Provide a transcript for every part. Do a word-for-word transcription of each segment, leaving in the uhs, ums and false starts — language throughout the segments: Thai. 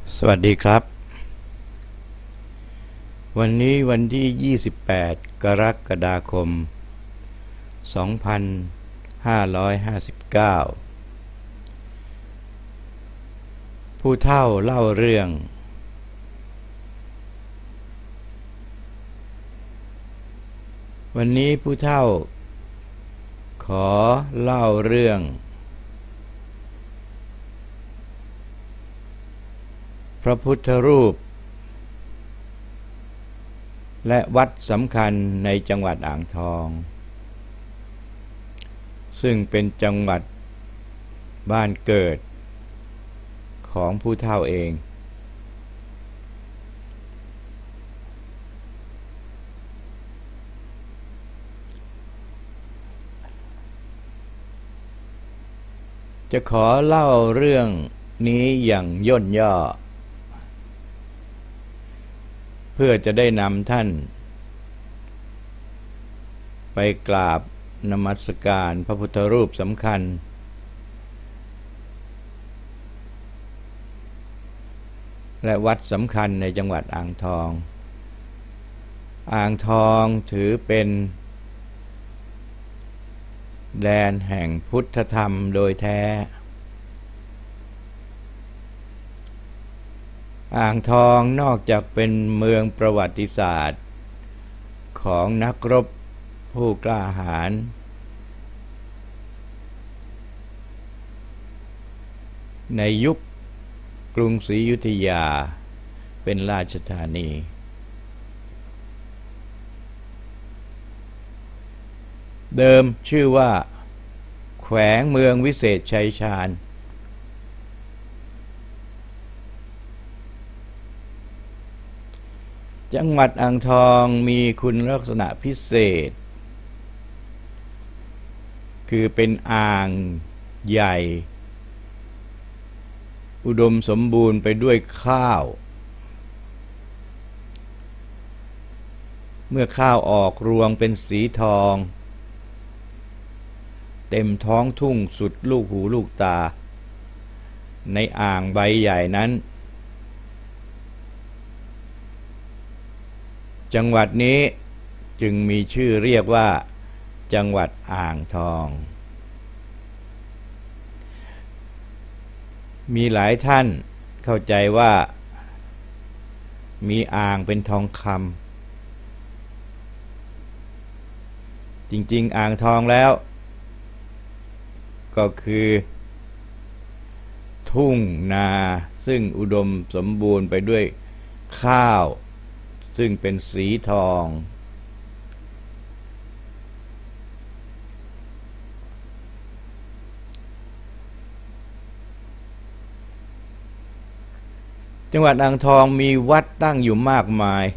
สวัสดีครับวันนี้วันที่ยี่สิบแปดกรกฎาคมสองพันห้าร้อยห้าสิบเก้าผู้เฒ่าเล่าเรื่องวันนี้ผู้เฒ่าขอเล่าเรื่องพระพุทธรูปและวัดสำคัญในจังหวัดอ่างทองซึ่งเป็นจังหวัดบ้านเกิดของผู้เฒ่าเองจะขอเล่าเรื่องนี้อย่างย่นย่อเพื่อจะได้นำท่านไปกราบนมัสการพระพุทธรูปสำคัญและวัดสำคัญในจังหวัดอ่างทองอ่างทองถือเป็นแดนแห่งพุทธธรรมโดยแท้อ่างทองนอกจากเป็นเมืองประวัติศาสตร์ของนักรบผู้กล้าหาญในยุคกรุงศรีอยุธยาเป็นราชธานีเดิมชื่อว่าแขวงเมืองวิเศษชัยชาญจังหวัดอ่างทองมีคุณลักษณะพิเศษคือเป็นอ่างใหญ่อุดมสมบูรณ์ไปด้วยข้าวเมื่อข้าวออกรวงเป็นสีทองเต็มท้องทุ่งสุดลูกหูลูกตาในอ่างใบใหญ่นั้นจังหวัดนี้จึงมีชื่อเรียกว่าจังหวัดอ่างทองมีหลายท่านเข้าใจว่ามีอ่างเป็นทองคำจริงๆอ่างทองแล้วก็คือทุ่งนาซึ่งอุดมสมบูรณ์ไปด้วยข้าวซึ่งเป็นสีทองจังหวัดอ่างทองมีวัดตั้งอยู่มากมาย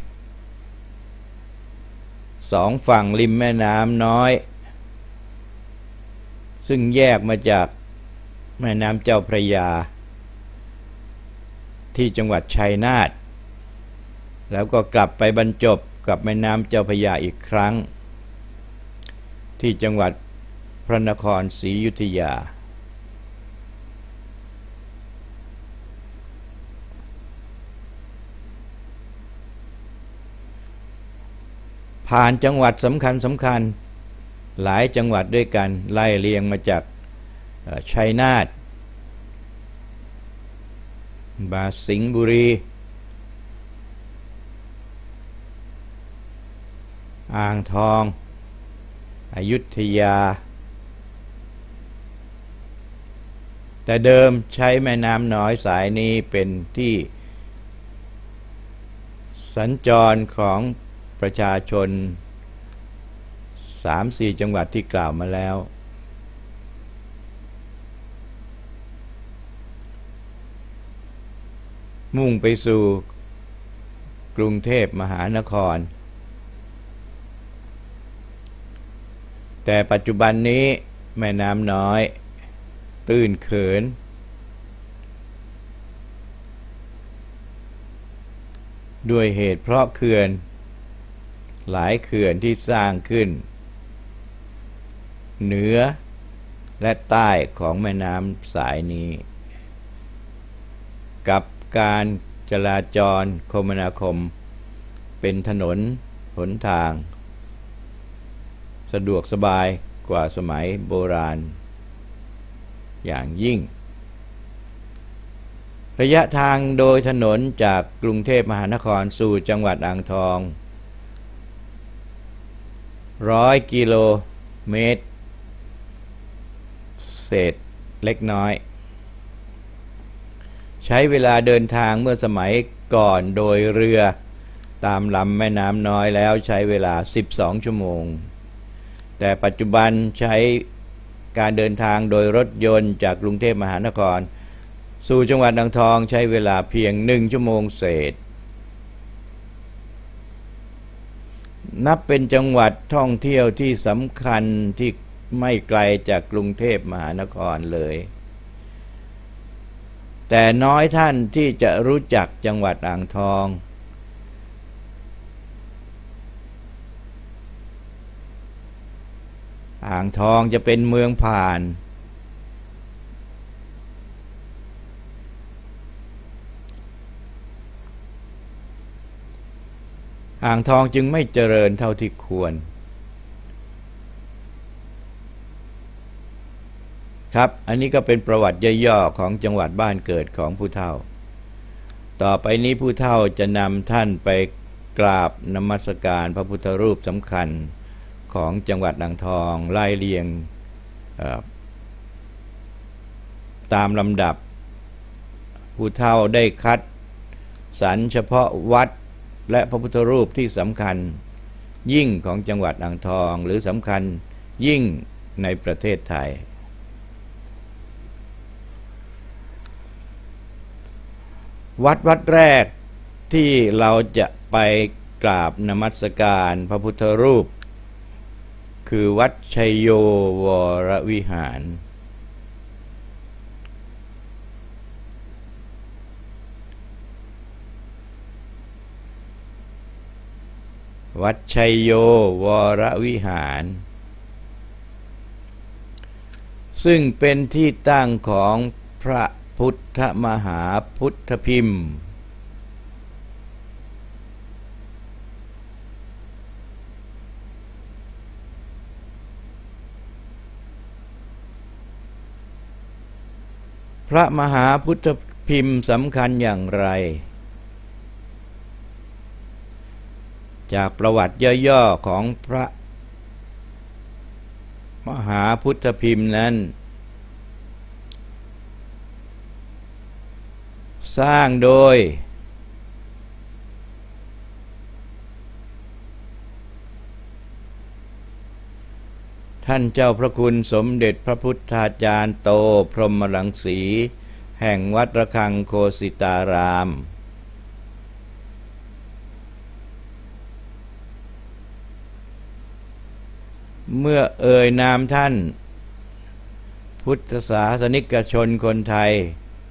สองฝั่งริมแม่น้ำน้อยซึ่งแยกมาจากแม่น้ำเจ้าพระยาที่จังหวัดชัยนาทแล้วก็กลับไปบรรจบกับแม่น้ำเจ้าพระยาอีกครั้งที่จังหวัดพระนครศรีอยุธยาผ่านจังหวัดสำคัญสำคัญหลายจังหวัดด้วยกันไล่เรียงมาจากชัยนาทมาสิงห์บุรีอ่างทองอยุธยาแต่เดิมใช้แม่น้ำน้อยสายนี้เป็นที่สัญจรของประชาชน สามสี่ จังหวัดที่กล่าวมาแล้วมุ่งไปสู่กรุงเทพมหานครแต่ปัจจุบันนี้แม่น้ำน้อยตื้นเขินด้วยเหตุเพราะเขื่อนหลายเขื่อนที่สร้างขึ้นเหนือและใต้ของแม่น้ำสายนี้กับการจราจรคมนาคมเป็นถนนหนทางสะดวกสบายกว่าสมัยโบราณอย่างยิ่งระยะทางโดยถนนจากกรุงเทพมหานครสู่จังหวัดอ่างทองร้อยกิโลเมตรเศษเล็กน้อยใช้เวลาเดินทางเมื่อสมัยก่อนโดยเรือตามลำแม่น้ำน้อยแล้วใช้เวลาสิบสองชั่วโมงแต่ปัจจุบันใช้การเดินทางโดยรถยนต์จากกรุงเทพมหานครสู่จังหวัดอ่างทองใช้เวลาเพียงหนึ่งชั่วโมงเศษนับเป็นจังหวัดท่องเที่ยวที่สำคัญที่ไม่ไกลจากกรุงเทพมหานครเลยแต่น้อยท่านที่จะรู้จักจังหวัดอ่างทองอ่างทองจะเป็นเมืองผ่านอ่างทองจึงไม่เจริญเท่าที่ควรครับอันนี้ก็เป็นประวัติย่อๆของจังหวัดบ้านเกิดของผู้เฒ่าต่อไปนี้ผู้เฒ่าจะนำท่านไปกราบนมัสการพระพุทธรูปสำคัญของจังหวัดอ่างทองไล่เรียงตามลำดับผู้เฒ่าได้คัดสรรเฉพาะวัดและพระพุทธรูปที่สำคัญยิ่งของจังหวัดอ่างทองหรือสำคัญยิ่งในประเทศไทยวัดวัดแรกที่เราจะไปกราบนมัสการพระพุทธรูปคือวัดชัยโยวรวิหารวัดชัยโยวรวิหารซึ่งเป็นที่ตั้งของพระพุทธมหาพุทธพิมพ์พระมหาพุทธพิมพ์สำคัญอย่างไรจากประวัติย่อๆของพระมหาพุทธพิมพ์นั้นสร้างโดยท่านเจ้าพระคุณสมเด็จพระพุทธาจารย์โตพรหมรังสีแห่งวัดระฆังโคสิตารามเมื่อเอ่ยนามท่านพุทธศาสนิกชนคนไทย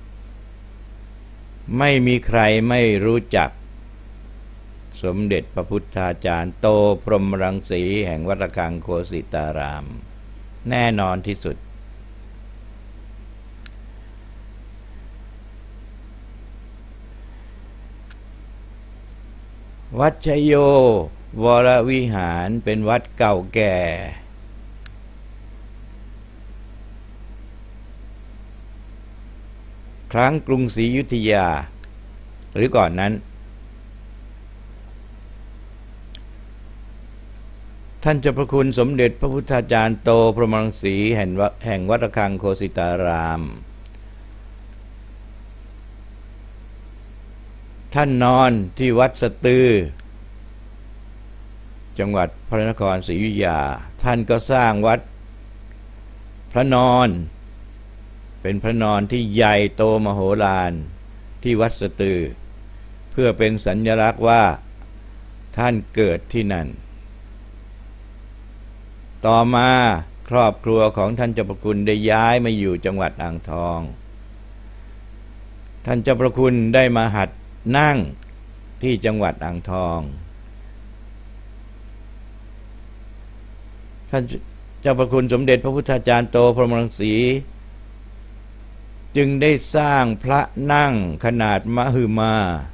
ไม่มีใครไม่รู้จักสมเด็จพระพุทธาจารย์โตพรหมรังสีแห่งวัดระฆังโคสิตารามแน่นอนที่สุดวัดชัยโยวรวิหารเป็นวัดเก่าแก่ครั้งกรุงศรีอยุธยาหรือก่อนนั้นท่านเจ้าพระคุณสมเด็จพระพุทธาจารย์โตพรหมรังสีแห่งวัดระฆังโคสิตารามท่านนอนที่วัดสตือจังหวัดพระนครศรีอยุธยาท่านก็สร้างวัดพระนอนเป็นพระนอนที่ใหญ่โตมโหฬารที่วัดสตือเพื่อเป็นสัญลักษณ์ว่าท่านเกิดที่นั่นต่อมาครอบครัวของท่านเจ้าพระคุณได้ย้ายมาอยู่จังหวัดอ่างทองท่านเจ้าพระคุณได้มาหัดนั่งที่จังหวัดอ่างทองท่านเจ้าพระคุณสมเด็จพระพุทธาจารย์โตพรหมรังสีจึงได้สร้างพระนั่งขนาดมหึมา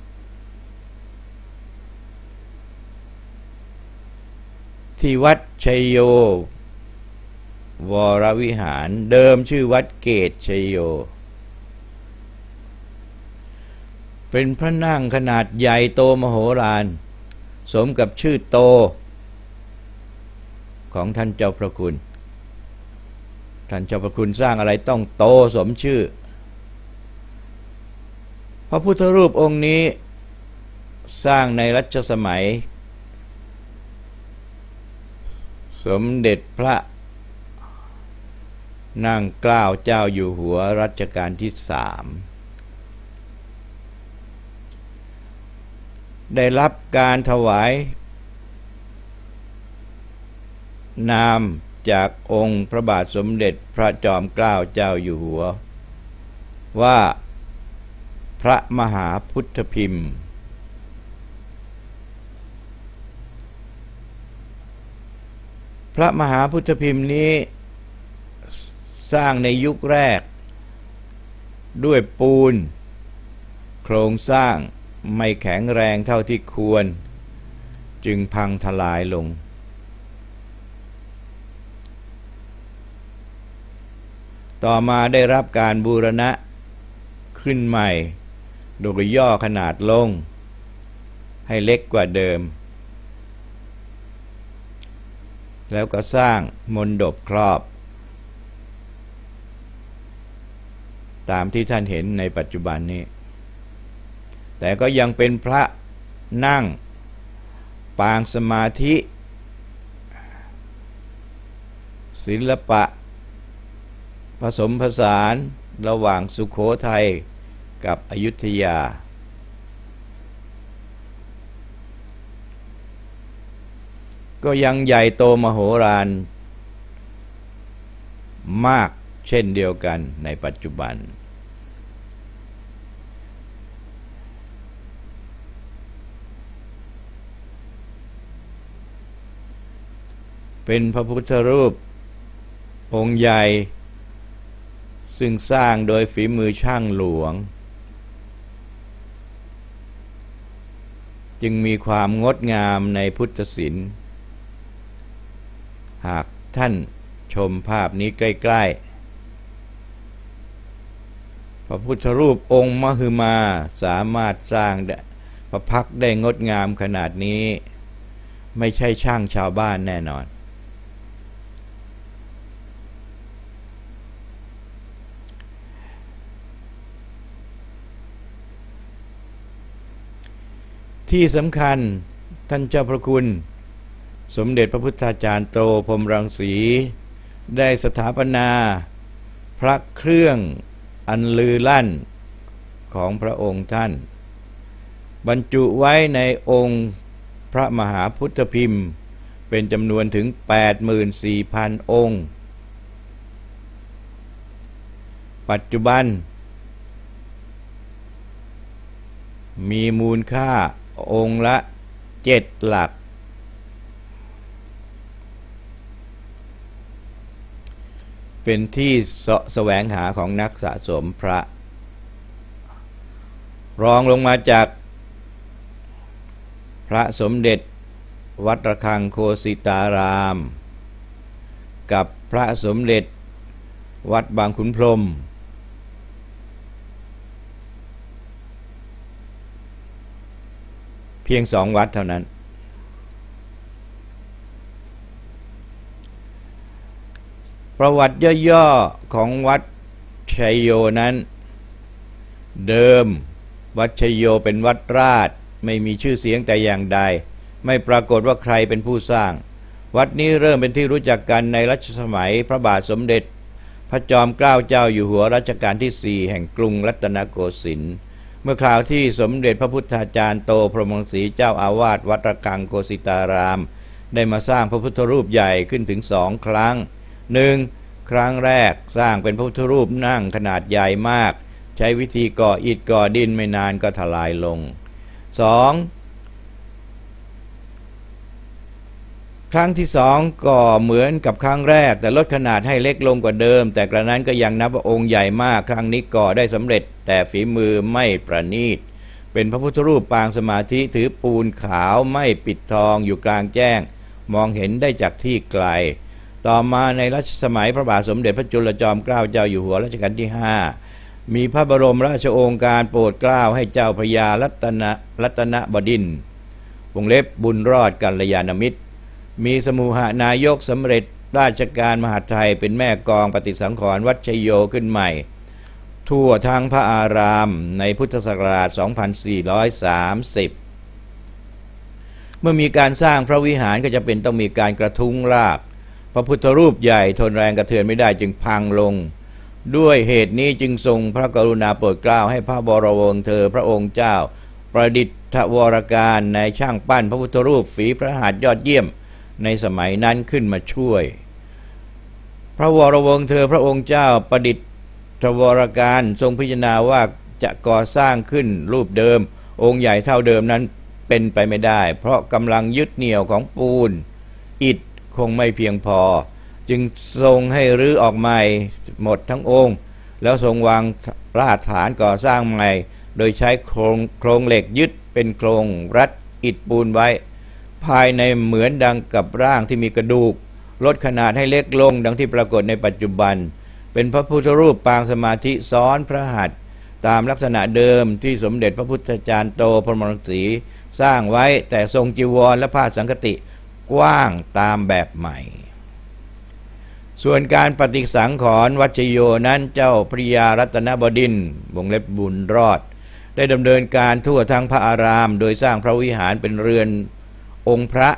ที่วัดชัยโยวรวิหารเดิมชื่อวัดเกตชัยโยเป็นพระนั่งขนาดใหญ่โตมโหฬารสมกับชื่อโตของท่านเจ้าพระคุณท่านเจ้าพระคุณสร้างอะไรต้องโตสมชื่อพระพุทธรูปองค์นี้สร้างในรัชสมัยสมเด็จพระนั่งเกล้าเจ้าอยู่หัวรัชกาลที่สามได้รับการถวายนามจากองค์พระบาทสมเด็จพระจอมเกล้าเจ้าอยู่หัวว่าพระมหาพุทธพิมพ์พระมหาพุทธพิมพ์นี้สร้างในยุคแรกด้วยปูนโครงสร้างไม่แข็งแรงเท่าที่ควรจึงพังทลายลงต่อมาได้รับการบูรณะขึ้นใหม่โดยย่อขนาดลงให้เล็กกว่าเดิมแล้วก็สร้างมณฑปครอบตามที่ท่านเห็นในปัจจุบันนี้แต่ก็ยังเป็นพระนั่งปางสมาธิศิลปะผสมผสานระหว่างสุโขทัยกับอยุธยาก็ยังใหญ่โตมโหฬารมากเช่นเดียวกันในปัจจุบันเป็นพระพุทธรูปองค์ใหญ่ซึ่งสร้างโดยฝีมือช่างหลวงจึงมีความงดงามในพุทธศิลป์หากท่านชมภาพนี้ใกล้ๆพระพุทธรูปองค์มหึมาสามารถสร้างพระพักตร์ได้งดงามขนาดนี้ไม่ใช่ช่างชาวบ้านแน่นอนที่สำคัญท่านเจ้าพระคุณสมเด็จพระพุทธาจารย์โตพรหมรังสีได้สถาปนาพระเครื่องอันลือลั่นของพระองค์ท่านบรรจุไว้ในองค์พระมหาพุทธพิมพ์เป็นจำนวนถึง แปดหมื่นสี่พัน องค์ปัจจุบันมีมูลค่าองค์ละเจ็ดหลักเป็นที่แสวงหาของนักสะสมพระรองลงมาจากพระสมเด็จวัดระฆังโคสิตารามกับพระสมเด็จวัดบางขุนพรหมเพียงสองวัดเท่านั้นประวัติย่อๆของวัดชัยโยนั้นเดิมวัดชัยโยเป็นวัดราชไม่มีชื่อเสียงแต่อย่างใดไม่ปรากฏว่าใครเป็นผู้สร้างวัดนี้เริ่มเป็นที่รู้จักกันในรัชสมัยพระบาทสมเด็จพระจอมเกล้าเจ้าอยู่หัวรัชกาลที่สี่แห่งกรุงรัตนโกสินทร์เมื่อคราวที่สมเด็จพระพุทธาจารย์โตพรหมรังสีเจ้าอาวาสวัดระฆังโคสิตารามได้มาสร้างพระพุทธรูปใหญ่ขึ้นถึงสองครั้งหนึ่งครั้งแรกสร้างเป็นพระพุทธรูปนั่งขนาดใหญ่มากใช้วิธีก่ออิฐก่อดินไม่นานก็ทลายลงสองครั้งที่สองก็เหมือนกับครั้งแรกแต่ลดขนาดให้เล็กลงกว่าเดิมแต่กระนั้นก็ยังนับว่าองค์ใหญ่มากครั้งนี้ก่อได้สำเร็จแต่ฝีมือไม่ประณีตเป็นพระพุทธรูปปางสมาธิถือปูนขาวไม่ปิดทองอยู่กลางแจ้งมองเห็นได้จากที่ไกลต่อมาในรัชสมัยพระบาทสมเด็จพระจุลจอมเกล้าเจ้าอยู่หัวรัชกาลที่ห้ามีพระบรมราชโองการโปรดเกล้าให้เจ้าพระยารัตนรัตนบดินทร์วงเล็บบุญรอดกัลยาณมิตรมีสมุหนายกสำเร็จราชการมหาดไทยเป็นแม่กองปฏิสังขรณ์วัดชัยโยขึ้นใหม่ทั่วทั้งพระอารามในพุทธศักราช สองพันสี่ร้อยสามสิบ เมื่อมีการสร้างพระวิหารก็จะเป็นต้องมีการกระทุ้งรากพระพุทธรูปใหญ่ทนแรงกระเทือนไม่ได้จึงพังลงด้วยเหตุนี้จึงทรงพระกรุณาโปรดเกล้าให้พระบรมเธอพระองค์เจ้าประดิษฐวรการในช่างปั้นพระพุทธรูปฝีพระหัตถ์ยอดเยี่ยมในสมัยนั้นขึ้นมาช่วยพระวรวงศ์เธอพระองค์เจ้าประดิษฐวรการทรงพิจารณาว่าจะก่อสร้างขึ้นรูปเดิมองค์ใหญ่เท่าเดิมนั้นเป็นไปไม่ได้เพราะกำลังยึดเหนี่ยวของปูนอิฐคงไม่เพียงพอจึงทรงให้รื้อออกใหม่หมดทั้งองค์แล้วทรงวางรากฐานก่อสร้างใหม่โดยใช้โครงโครงเหล็กยึดเป็นโครงรัดอิฐปูนไว้ภายในเหมือนดังกับร่างที่มีกระดูกลดขนาดให้เล็กลงดังที่ปรากฏในปัจจุบันเป็นพระพุทธรูปปางสมาธิซ้อนพระหัตถ์ตามลักษณะเดิมที่สมเด็จพระพุทธจารย์โตพรหมรังสีสร้างไว้แต่ทรงจีวรและผ้าสังฆติกว้างตามแบบใหม่ส่วนการปฏิสังขรณ์วัดชโยนั้นเจ้าพระยารัตนบดินทร์วงเล็บบุญรอดได้ดำเนินการทั่วทั้งพระอารามโดยสร้างพระวิหารเป็นเรือนองค์พระ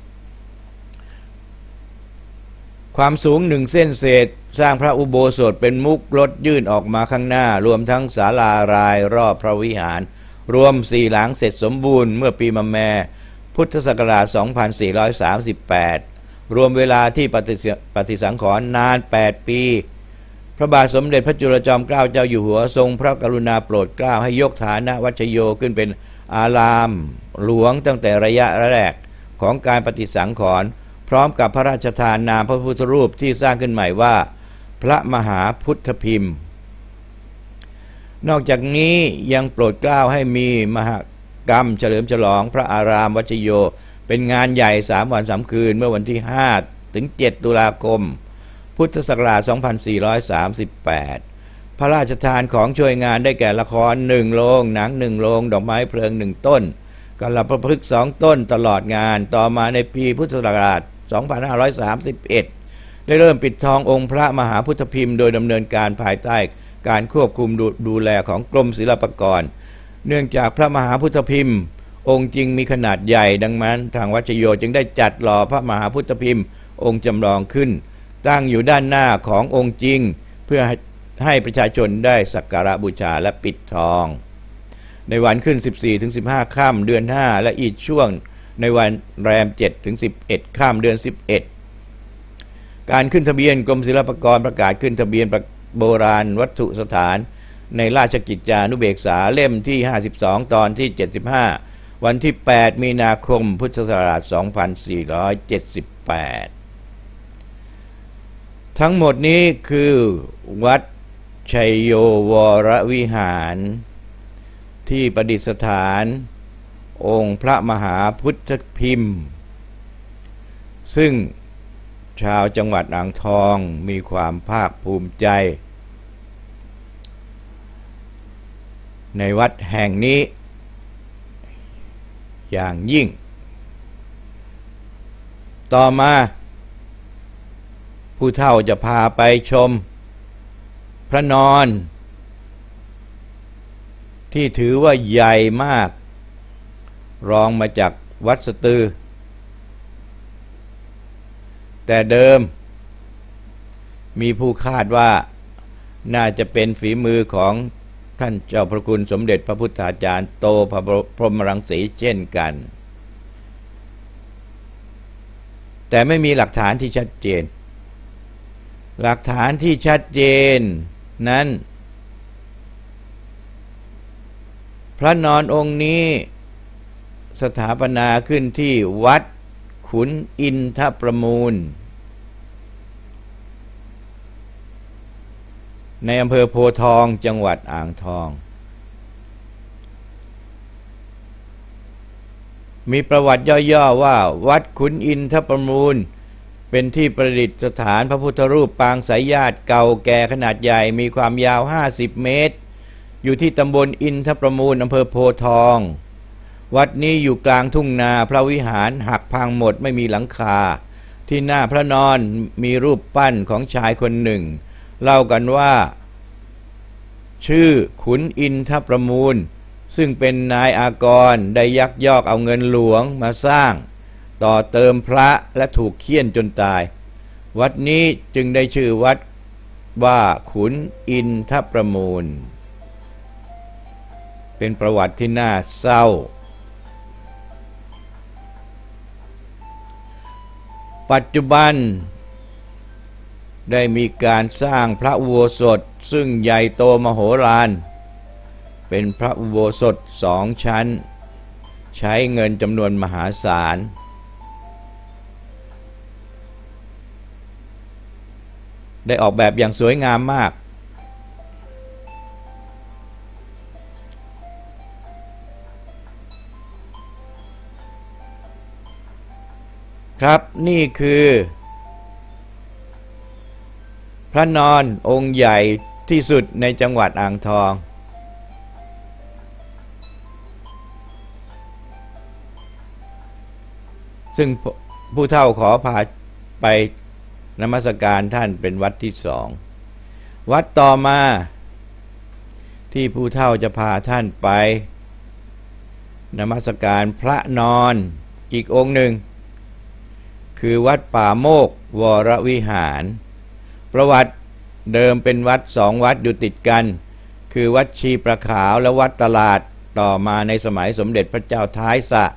ความสูงหนึ่งเส้นเศษสร้างพระอุโบสถเป็นมุกลดยื่นออกมาข้างหน้ารวมทั้งศาลารายรอบพระวิหารรวมสี่หลังเสร็จสมบูรณ์เมื่อปีมะแม่พุทธศักราช สองพันสี่ร้อยสามสิบแปด รวมเวลาที่ปฏิสังขรณ์นานแปดปีพระบาทสมเด็จพระจุลจอมเกล้าเจ้าอยู่หัวทรงพระกรุณาโปรดเกล้าให้ยกฐานะวัดชโยขึ้นเป็นอารามหลวงตั้งแต่ระยะแรกของการปฏิสังขรณ์พร้อมกับพระราชทานนามพระพุทธรูปที่สร้างขึ้นใหม่ว่าพระมหาพุทธพิมพ์นอกจากนี้ยังโปรดเกล้าให้มีมหกรรมเฉลิมฉลองพระอารามวัดชโยเป็นงานใหญ่สามวันสามคืนเมื่อวันที่ห้าถึงเจ็ดตุลาคมพุทธศักราช สองพันสี่ร้อยสามสิบแปด พระราชทานของช่วยงานได้แก่ละครหนึ่งโรงหนังหนึ่งโรงดอกไม้เพลิงหนึ่งต้นกัลปพฤกษ์สองต้นตลอดงานต่อมาในปีพุทธศักราช สองพันห้าร้อยสามสิบเอ็ด ได้เริ่มปิดทององค์พระมหาพุทธพิมพ์โดยดำเนินการภายใต้การควบคุม ด, ดูแลของกรมศิลปากรเนื่องจากพระมหาพุทธพิมพ์องค์จริงมีขนาดใหญ่ดังนั้นทางวัดชโยจึงได้จัดหล่อพระมหาพุทธพิมพ์องค์จำลองขึ้นตั้งอยู่ด้านหน้าขององค์จริงเพื่อให้ประชาชนได้สักการะบูชาและปิดทองในวันขึ้น สิบสี่ถึงสิบห้า ค่ำเดือนห้าและอีกช่วงในวันแรม เจ็ดถึงสิบเอ็ด ค่ำเดือนสิบเอ็ดการขึ้นทะเบียนกรมศิลปากรประกาศขึ้นทะเบียนโบราณวัตถุสถานในราชกิจจานุเบกษาเล่มที่ห้าสิบสองตอนที่เจ็ดสิบห้าวันที่แปดมีนาคมพุทธศักราช สองพันสี่ร้อยเจ็ดสิบแปด ทั้งหมดนี้คือวัดชัยโยวรวิหารที่ประดิษฐานองค์พระมหาพุทธพิมพ์ซึ่งชาวจังหวัดอ่างทองมีความภาคภูมิใจในวัดแห่งนี้อย่างยิ่งต่อมาผู้เฒ่าจะพาไปชมพระนอนที่ถือว่าใหญ่มากรองมาจากวัดสตือแต่เดิมมีผู้คาดว่าน่าจะเป็นฝีมือของท่านเจ้าพระคุณสมเด็จพระพุทธาจารย์โตพรหมรังสีเช่นกันแต่ไม่มีหลักฐานที่ชัดเจนหลักฐานที่ชัดเจนนั้นพระนอนองค์นี้สถาปนาขึ้นที่วัดขุนอินทประมูลในอำเภอโพธิ์ทองจังหวัดอ่างทองมีประวัติย่อๆว่าวัดขุนอินทประมูลเป็นที่ประดิษฐานพระพุทธรูปปางสายญาติเก่าแก่ขนาดใหญ่มีความยาวห้าสิบเมตรอยู่ที่ตำบลอินทประมูลอำเภอโพธิ์ทองวัดนี้อยู่กลางทุ่งนาพระวิหารหักพังหมดไม่มีหลังคาที่หน้าพระนอนมีรูปปั้นของชายคนหนึ่งเล่ากันว่าชื่อขุนอินทประมูลซึ่งเป็นนายอากรได้ยักยอกเอาเงินหลวงมาสร้างต่อเติมพระและถูกเฆี่ยนจนตายวัดนี้จึงได้ชื่อวัดว่าขุนอินทประมูลเป็นประวัติที่น่าเศร้าปัจจุบันได้มีการสร้างพระอุโบสถซึ่งใหญ่โตมโหฬารเป็นพระอุโบสถสองชั้นใช้เงินจำนวนมหาศาลได้ออกแบบอย่างสวยงามมากครับนี่คือพระนอนองค์ใหญ่ที่สุดในจังหวัดอ่างทองซึ่งผู้เฒ่าขอพาไปนมัสการท่านเป็นวัดที่สองวัดต่อมาที่ผู้เฒ่าจะพาท่านไปนมัสการพระนอนอีกองค์หนึ่งคือวัดป่าโมกวรวิหารประวัติเดิมเป็นวัดสองวัดอยู่ติดกันคือวัดชีประขาวและวัดตลาดต่อมาในสมัยสมเด็จพระเจ้าท้ายสะ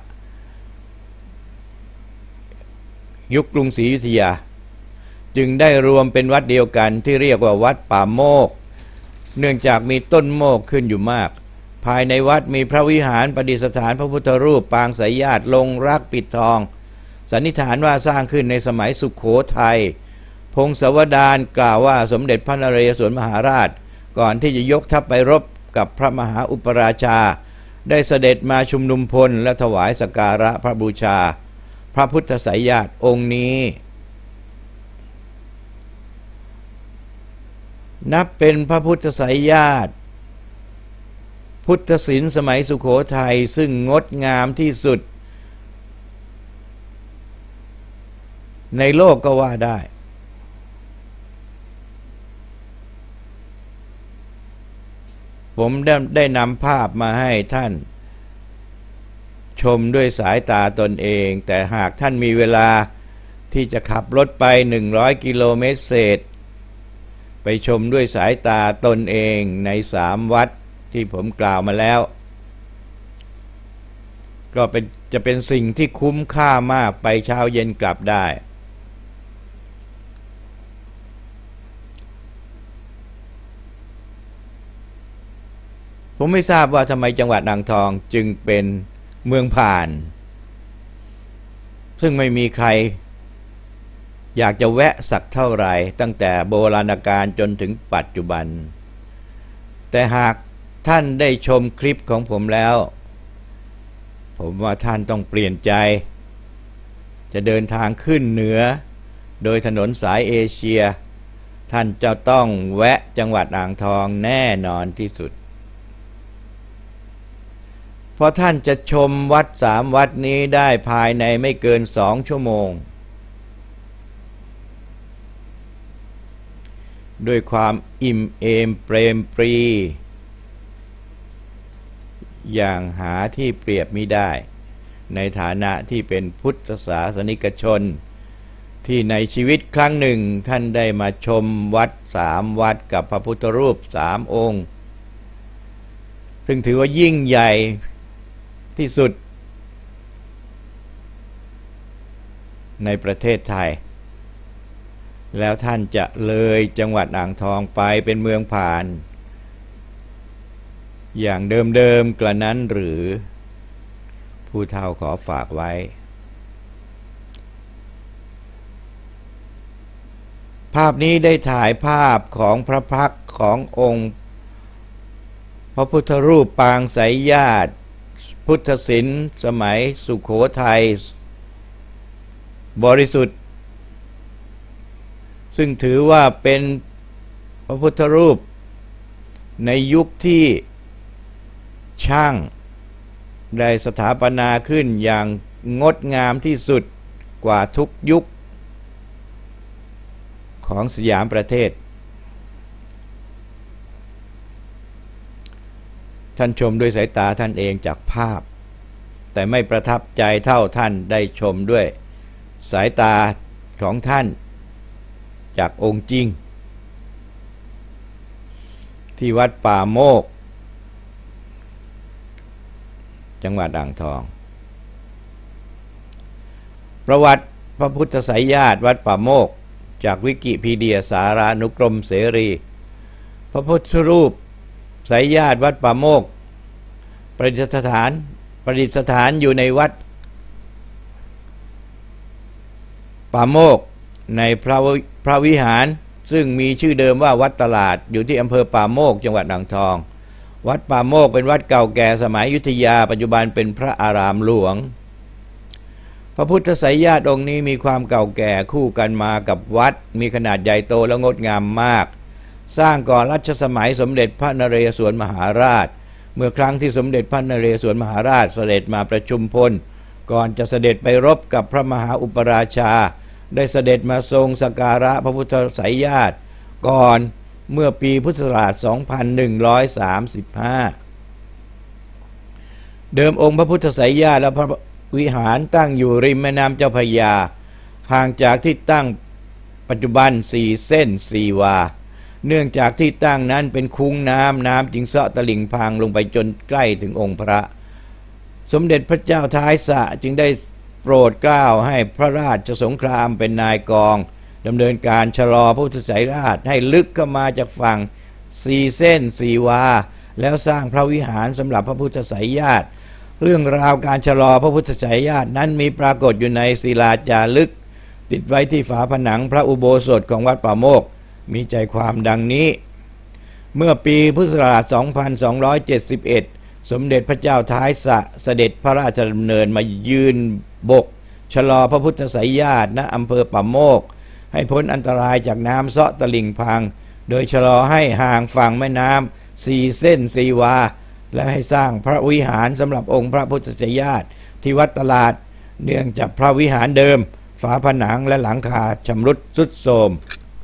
ยุคกรุงศรีอยุธยาจึงได้รวมเป็นวัดเดียวกันที่เรียกว่าวัดป่าโมกเนื่องจากมีต้นโมกขึ้นอยู่มากภายในวัดมีพระวิหารประดิษฐานพระพุทธรูปปางสายญาติลงรักปิดทองสันนิษฐานว่าสร้างขึ้นในสมัยสุโขทัยพงศาวดารกล่าวว่าสมเด็จพระนเรศวรมหาราชก่อนที่จะยกทัพไปรบกับพระมหาอุปราชาได้เสด็จมาชุมนุมพลและถวายสักการะพระบูชาพระพุทธสายญาติองค์นี้นับเป็นพระพุทธสายญาติพุทธศิลป์สมัยสุโขทัยซึ่งงดงามที่สุดในโลกก็ว่าได้ผมได้ได้นำภาพมาให้ท่านชมด้วยสายตาตนเองแต่หากท่านมีเวลาที่จะขับรถไปหนึ่งร้อยกิโลเมตรเศษไปชมด้วยสายตาตนเองในสามวัดที่ผมกล่าวมาแล้วก็เป็นจะเป็นสิ่งที่คุ้มค่ามากไปเช้าเย็นกลับได้ผมไม่ทราบว่าทำไมจังหวัดอ่างทองจึงเป็นเมืองผ่านซึ่งไม่มีใครอยากจะแวะสักเท่าไหร่ตั้งแต่โบราณกาลจนถึงปัจจุบันแต่หากท่านได้ชมคลิปของผมแล้วผมว่าท่านต้องเปลี่ยนใจจะเดินทางขึ้นเหนือโดยถนนสายเอเชียท่านจะต้องแวะจังหวัดอ่างทองแน่นอนที่สุดเพราะท่านจะชมวัดสามวัดนี้ได้ภายในไม่เกินสองชั่วโมงด้วยความอิ่มเอมเปรมปรีอย่างหาที่เปรียบมิได้ในฐานะที่เป็นพุทธศาสนิกชนที่ในชีวิตครั้งหนึ่งท่านได้มาชมวัดสามวัดกับพระพุทธรูปสามองค์ซึ่งถือว่ายิ่งใหญ่ที่สุดในประเทศไทยแล้วท่านจะเลยจังหวัดอ่างทองไปเป็นเมืองผ่านอย่างเดิมๆกระนั้นหรือผู้เฒ่าขอฝากไว้ภาพนี้ได้ถ่ายภาพของพระพักตร์ขององค์พระพุทธรูปปางสายญาติพุทธศิลป์สมัยสุโขทัยบริสุทธิ์ซึ่งถือว่าเป็นพระพุทธรูปในยุคที่ช่างได้สถาปนาขึ้นอย่างงดงามที่สุดกว่าทุกยุคของสยามประเทศท่านชมด้วยสายตาท่านเองจากภาพแต่ไม่ประทับใจเท่าท่านได้ชมด้วยสายตาของท่านจากองค์จริงที่วัดป่าโมกจังหวัดอ่างทองประวัติพระพุทธไสยญาติวัดป่าโมกจากวิกิพีเดียสารานุกรมเสรีพระพุทธรูปไสยญาติวัดป่าโมกประดิษฐานประดิษฐานอยู่ในวัดป่าโมกในพระพระวิหารซึ่งมีชื่อเดิมว่าวัดตลาดอยู่ที่อำเภอป่าโมกจังหวัดอ่างทองวัดป่าโมกเป็นวัดเก่าแก่สมัยอยุธยาปัจจุบันเป็นพระอารามหลวงพระพุทธไสยญาติองค์นี้มีความเก่าแก่คู่กันมากับวัดมีขนาดใหญ่โตและงดงามมากสร้างก่อนรัชสมัยสมเด็จพระนเรศวรมหาราชเมื่อครั้งที่สมเด็จพระนเรศวรมหาราชเสด็จมาประชุมพลก่อนจะเสด็จไปรบกับพระมหาอุปราชาได้เสด็จมาทรงสักการะพระพุทธไสยญาติก่อนเมื่อปีพุทธศักราช สองพันหนึ่งร้อยสามสิบห้า เดิมองค์พระพุทธไสยญาติและพระวิหารตั้งอยู่ริมแม่น้ำเจ้าพระยาห่างจากที่ตั้งปัจจุบันสี่เส้นสี่วาเนื่องจากที่ตั้งนั้นเป็นคุ้งน้ำน้ำจึงเซาะตลิ่งพังลงไปจนใกล้ถึงองค์พระสมเด็จพระเจ้าท้ายสระจึงได้โปรดเกล้าให้พระราชสงครามเป็นนายกองดำเนินการชะลอพระพุทธไสยญาติให้ลึกเข้ามาจากฝั่งสี่เส้นสี่วาแล้วสร้างพระวิหารสำหรับพระพุทธไสยญาติเรื่องราวการชะลอพระพุทธไสยญาตินั้นมีปรากฏอยู่ในศิลาจารึกติดไว้ที่ฝาผนังพระอุโบสถของวัดป่าโมกมีใจความดังนี้เมื่อปีพุทธศักราช สองพันสองร้อยเจ็ดสิบเอ็ด สมเด็จพระเจ้าท้ายสระเสด็จพระราชดำเนินมายืนบกชะลอพระพุทธไสยญาติณอำเภอป่าโมกให้พ้นอันตรายจากน้ำเซาะตลิ่งพังโดยชะลอให้ห่างฝั่งแม่น้ำสี่เส้นสี่วาและให้สร้างพระวิหารสำหรับองค์พระพุทธไสยญาติที่วัดตลาดเนื่องจากพระวิหารเดิมฝาผนังและหลังคาชำรุดทรุดโทรม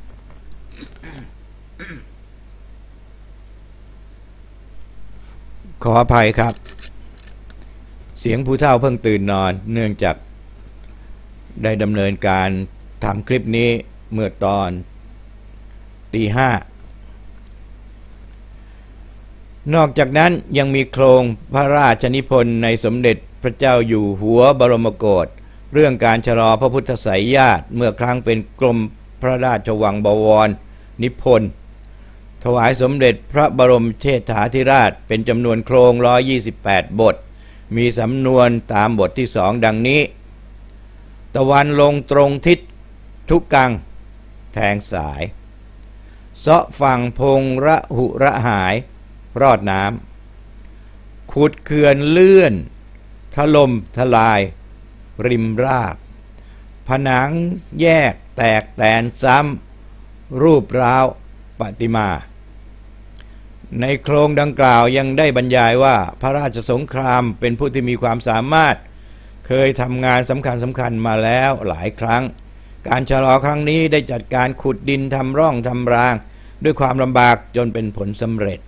ขออภัยครับเสียงผู้เฒ่าเพิ่งตื่นนอนเนื่องจากได้ดำเนินการทำคลิปนี้เมื่อตอนตีห้านอกจากนั้นยังมีโครงพระราชนิพนธ์ในสมเด็จพระเจ้าอยู่หัวบรมโกศเรื่องการชะลอพระพุทธไสยญาติเมื่อครั้งเป็นกรมพระราชวังบวรนิพนธ์ถวายสมเด็จพระบรมเชษฐาธิราชเป็นจำนวนโครงหนึ่งร้อยยี่สิบแปดบทมีสำนวนตามบทที่สองดังนี้ตะวันลงตรงทิศทุกกังแทงสายเสาะฝั่งพงระหุระหายรอดน้ำขุดเขื่อนเลื่อนถล่มทลายริมราบผนังแยกแตกแตนซ้ำรูปร้าวปฏิมาในโครงดังกล่าวยังได้บรรยายว่าพระราชสงครามเป็นผู้ที่มีความสามารถเคยทำงานสำคัญสำคัญมาแล้วหลายครั้งการชะลอครั้งนี้ได้จัดการขุดดินทำร่องทำรางด้วยความลำบากจนเป็นผลสำเร็จ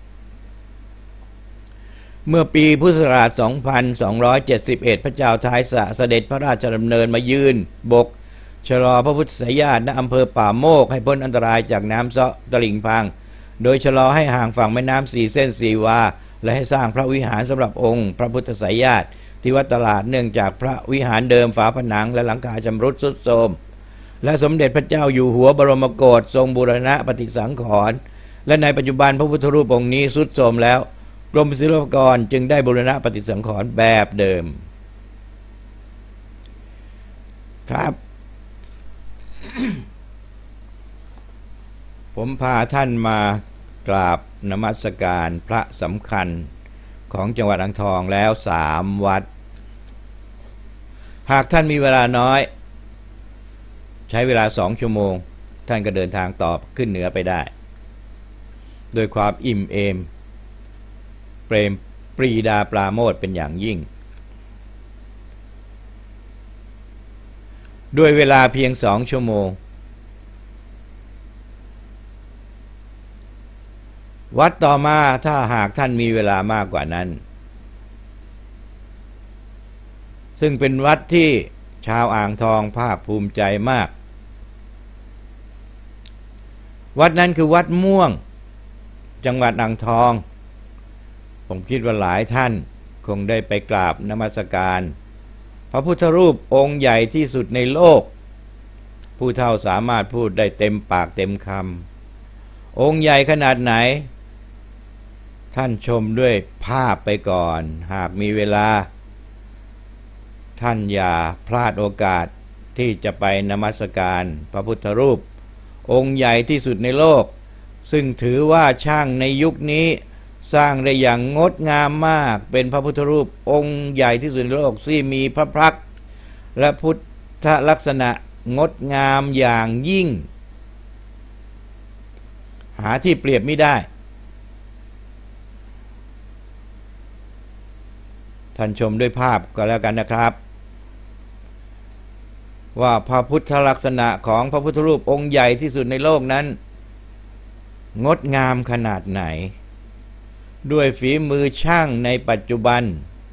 เมื่อปีพุทธศักราช สองพันสองร้อยเจ็ดสิบเอ็ด พระเจ้าท้ายสระเสด็จพระราชดำเนินมายืนบกชะลอพระพุทธไสยญาติณอำเภอป่าโมกให้พ้นอันตรายจากน้ำเซาะตลิ่งพังโดยชะลอให้ห่างฝั่งแม่น้ำสี่เส้นสี่วาและให้สร้างพระวิหารสำหรับองค์พระพุทธไสยญาติที่วัดตลาดเนื่องจากพระวิหารเดิมฝาผนังและหลังคาชำรุดทรุดโทรมและสมเด็จพระเจ้าอยู่หัวบรมโกศทรงบูรณะปฏิสังขรณ์และในปัจจุบันพระพุทธรูปองค์นี้ทรุดโทรมแล้วกรมศิลปากรจึงได้บูรณะปฏิสังขรณ์แบบเดิมครับผมพาท่านมากราบนมัสการพระสำคัญของจังหวัดอ่างทองแล้วสามวัดหากท่านมีเวลาน้อยใช้เวลาสองชั่วโมงท่านก็เดินทางต่อขึ้นเหนือไปได้โดยความอิ่มเอมเปรมปรีดาปราโมทย์เป็นอย่างยิ่งด้วยเวลาเพียงสองชั่วโมงวัดต่อมาถ้าหากท่านมีเวลามากกว่านั้นซึ่งเป็นวัดที่ชาวอ่างทองภาคภูมิใจมากวัดนั้นคือวัดม่วงจังหวัดอ่างทองผมคิดว่าหลายท่านคงได้ไปกราบนมัสการพระพุทธรูปองค์ใหญ่ที่สุดในโลกผู้เฒ่าสามารถพูดได้เต็มปากเต็มคำองค์ใหญ่ขนาดไหนท่านชมด้วยภาพไปก่อนหากมีเวลาท่านอย่าพลาดโอกาสที่จะไปนมัสการพระพุทธรูปองค์ใหญ่ที่สุดในโลกซึ่งถือว่าช่างในยุคนี้สร้างได้อย่างงดงามมากเป็นพระพุทธรูปองค์ใหญ่ที่สุดในโลกที่มีพระพักตร์และพุทธลักษณะงดงามอย่างยิ่งหาที่เปรียบไม่ได้ท่านชมด้วยภาพก็แล้วกันนะครับว่าพระพุทธลักษณะของพระพุทธรูปองค์ใหญ่ที่สุดในโลกนั้นงดงามขนาดไหนด้วยฝีมือช่างในปัจจุบัน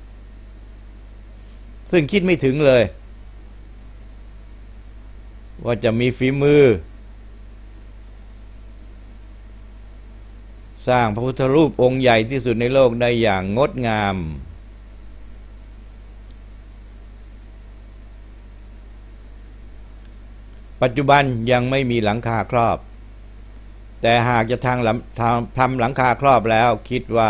ซึ่งคิดไม่ถึงเลยว่าจะมีฝีมือสร้างพระพุทธรูปองค์ใหญ่ที่สุดในโลกได้อย่างงดงามปัจจุบันยังไม่มีหลังคาครอบแต่หากจะทางทำหลังคาครอบแล้วคิดว่า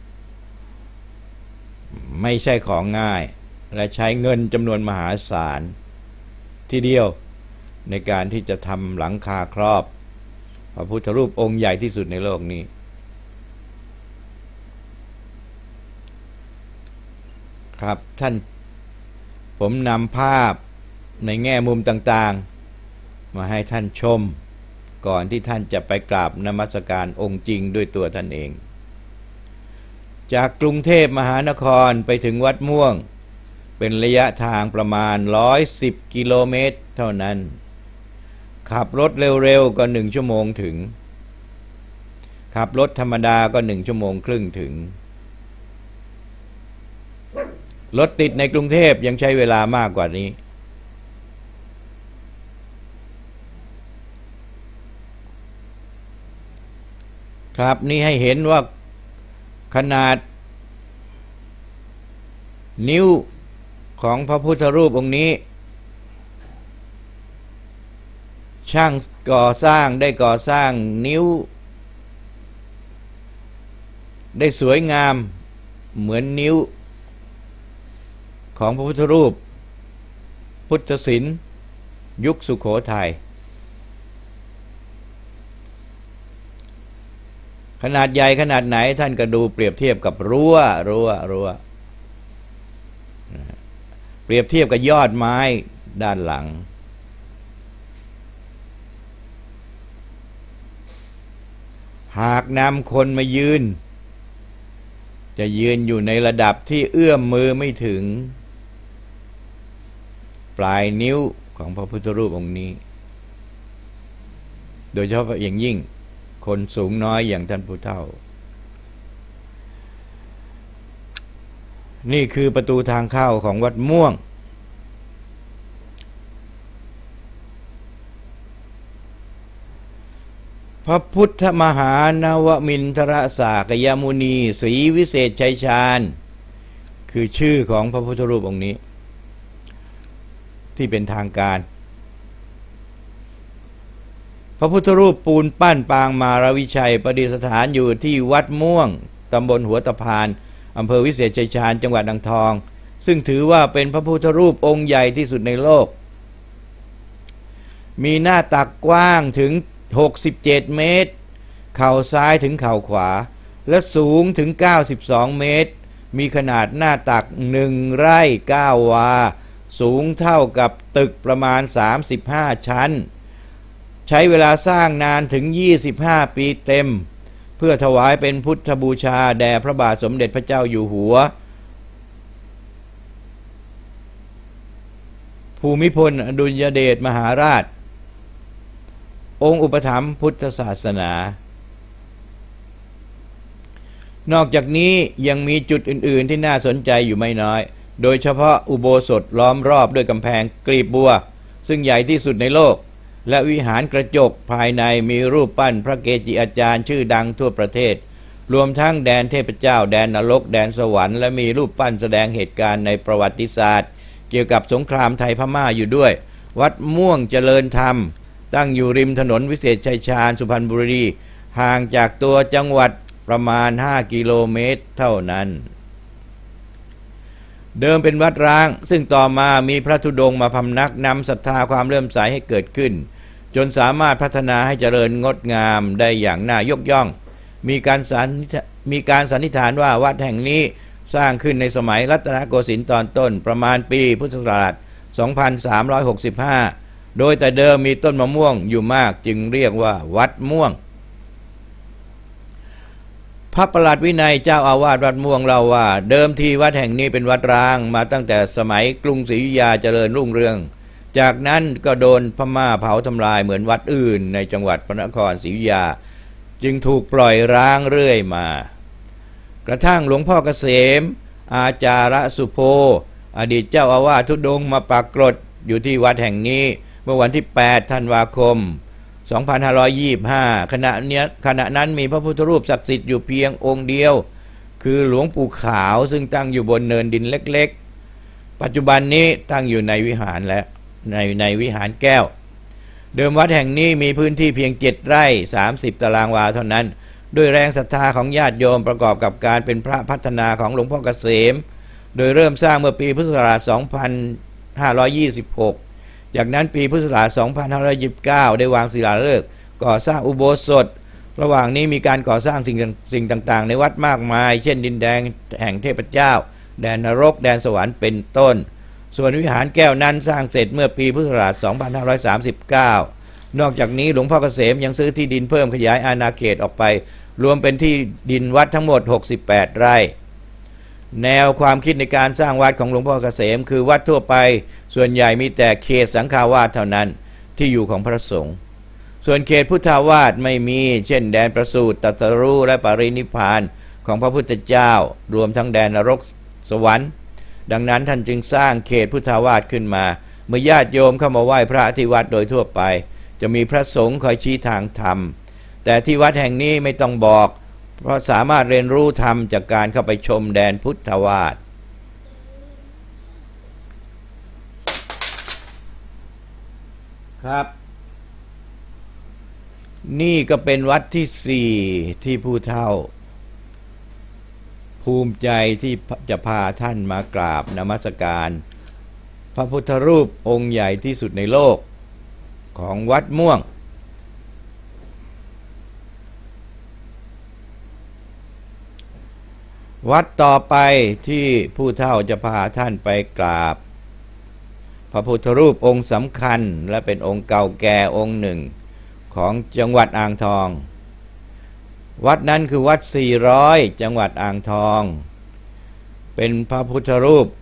ไม่ใช่ของง่ายและใช้เงินจำนวนมหาศาลทีเดียวในการที่จะทำหลังคาครอบพระพุทธรูปองค์ใหญ่ที่สุดในโลกนี้ครับท่านผมนำภาพในแง่มุมต่างๆมาให้ท่านชมก่อนที่ท่านจะไปกราบนมัสการองค์จริงด้วยตัวท่านเองจากกรุงเทพมหานครไปถึงวัดม่วงเป็นระยะทางประมาณหนึ่งร้อยสิบกิโลเมตรเท่านั้นขับรถเร็วๆก็หนึ่งชั่วโมงถึงขับรถธรรมดาก็หนึ่งชั่วโมงครึ่งถึงรถติดในกรุงเทพยังใช้เวลามากกว่านี้ครับนี่ให้เห็นว่าขนาดนิ้วของพระพุทธรูปองค์นี้ช่างก่อสร้างได้ก่อสร้างนิ้วได้สวยงามเหมือนนิ้วของพระพุทธรูปพุทธศิลป์ยุคสุโขทัยขนาดใหญ่ขนาดไหนท่านก็ดูเปรียบเทียบกับรั้วรั้วรั้วเปรียบเทียบกับยอดไม้ด้านหลังหากนำคนมายืนจะยืนอยู่ในระดับที่เอื้อมมือไม่ถึงปลายนิ้วของพระพุทธรูปองค์นี้โดยเฉพาะอย่างยิ่งคนสูงน้อยอย่างท่านผู้เฒ่านี่คือประตูทางเข้าของวัดม่วงพระพุทธมหานวมินทรสากยมุนีศรีวิเศษชัยชาญคือชื่อของพระพุทธรูปองค์นี้ที่เป็นทางการพระพุทธรูปปูนปั้นปางมารวิชัยประดิษฐานอยู่ที่วัดม่วงตำบลหัวตะพานอำเภอวิเศษชัยชาญจังหวัดอ่างทองซึ่งถือว่าเป็นพระพุทธรูปองค์ใหญ่ที่สุดในโลกมีหน้าตักกว้างถึงหกสิบเจ็ดเมตรเข่าซ้ายถึงเข่าขวาและสูงถึงเก้าสิบสองเมตรมีขนาดหน้าตักหนึ่งไร่เก้าวาสูงเท่ากับตึกประมาณสามสิบห้าชั้นใช้เวลาสร้างนานถึงยี่สิบห้าปีเต็มเพื่อถวายเป็นพุทธบูชาแด่พระบาทสมเด็จพระเจ้าอยู่หัวภูมิพลอดุลยเดชมหาราชองค์อุปถัมภ์พุทธศาสนานอกจากนี้ยังมีจุดอื่นๆที่น่าสนใจอยู่ไม่น้อยโดยเฉพาะอุโบสถล้อมรอบด้วยกำแพงกลีบบัวซึ่งใหญ่ที่สุดในโลกและวิหารกระจกภายในมีรูปปั้นพระเกจิอาจารย์ชื่อดังทั่วประเทศรวมทั้งแดนเทพเจ้าแดนนรกแดนสวรรค์และมีรูปปั้นแสดงเหตุการณ์ในประวัติศาสตร์เกี่ยวกับสงครามไทยพม่าอยู่ด้วยวัดม่วงเจริญธรรมตั้งอยู่ริมถนนวิเศษชัยชาญสุพรรณบุรีห่างจากตัวจังหวัดประมาณห้ากิโลเมตรเท่านั้นเดิมเป็นวัดร้างซึ่งต่อมามีพระธุดงค์มาพำนักนำศรัทธาความเลื่อมใสให้เกิดขึ้นจนสามารถพัฒนาให้เจริญงดงามได้อย่างน่ายกย่องมีการสันมีการสันนิษฐานว่าวัดแห่งนี้สร้างขึ้นในสมัยรัตนโกสินทร์ตอนต้นประมาณปีพุทธศักราชสองพันสามร้อยหกสิบห้าโดยแต่เดิมมีต้นมะม่วงอยู่มากจึงเรียกว่าวัดม่วงพระประหลัดวินัยเจ้าอาวาสวัดม่วงเล่าว่าเดิมทีวัดแห่งนี้เป็นวัดร้างมาตั้งแต่สมัยกรุงศรีอยุธยาเจริญรุ่งเรืองจากนั้นก็โดนพม่าเผาทำลายเหมือนวัดอื่นในจังหวัดพระนครศรีอยุธยาจึงถูกปล่อยร้างเรื่อยมากระทั่งหลวงพ่อเกษมอาจารสุโภอดีตเจ้าอาวาสธุดงค์มาปรากฏอยู่ที่วัดแห่งนี้เมื่อวันที่แปดธันวาคมสองพันห้าร้อยยี่สิบห้าขณะนี้ขณะนั้นมีพระพุทธรูปศักดิ์สิทธิ์อยู่เพียงองค์เดียวคือหลวงปู่ขาวซึ่งตั้งอยู่บนเนินดินเล็กๆปัจจุบันนี้ตั้งอยู่ในวิหารและในในวิหารแก้วเดิมวัดแห่งนี้มีพื้นที่เพียงเจ็ดไร่สามสิบตารางวาเท่านั้นด้วยแรงศรัทธาของญาติโยมประกอบกับการเป็นพระพัฒนาของหลวงพ่อเกษมโดยเริ่มสร้างเมื่อปีพุทธศักราชสองพันห้าร้อยยี่สิบหกจากนั้นปีพุทธศักราชสองพันห้าร้อยยี่สิบเก้าได้วางศิลาฤกษ์ก่อสร้างอุโบสถระหว่างนี้มีการก่อสร้างสิ่งสิ่งต่างๆในวัดมากมายเช่นดินแดงแห่งเทพเจ้าแดนนรกแดนสวรรค์เป็นต้นส่วนวิหารแก้วนั้นสร้างเสร็จเมื่อปีพุทธศักราชสองพันห้าร้อยสามสิบเก้านอกจากนี้หลวงพ่อเกษมยังซื้อที่ดินเพิ่มขยายอาณาเขตออกไปรวมเป็นที่ดินวัดทั้งหมดหกสิบแปดไร่แนวความคิดในการสร้างวัดของหลวงพ่อเกษมคือวัดทั่วไปส่วนใหญ่มีแต่เขตสังฆาวาสเท่านั้นที่อยู่ของพระสงฆ์ส่วนเขตพุทธาวาสไม่มีเช่นแดนประสูติตรัสรู้และปรินิพพานของพระพุทธเจ้ารวมทั้งแดนนรกสวรรค์ดังนั้นท่านจึงสร้างเขตพุทธาวาสขึ้นมาเมื่อญาติโยมเข้ามาไหว้พระที่วัดโดยทั่วไปจะมีพระสงฆ์คอยชี้ทางธรรมแต่ที่วัดแห่งนี้ไม่ต้องบอกเพราะสามารถเรียนรู้ธรรมจากการเข้าไปชมแดนพุทธาวาสครับนี่ก็เป็นวัดที่สี่ที่ผู้เฒ่าภูมิใจที่จะพาท่านมากราบนมัสการพระพุทธรูปองค์ใหญ่ที่สุดในโลกของวัดม่วงวัดต่อไปที่ผู้เฒ่าจะพาท่านไปกราบพระพุทธรูปองค์สำคัญและเป็นองค์เก่าแก่องค์หนึ่งของจังหวัดอ่างทองวัดนั้นคือวัดสี่ร้อยจังหวัดอ่างทองเป็นพระพุทธรูป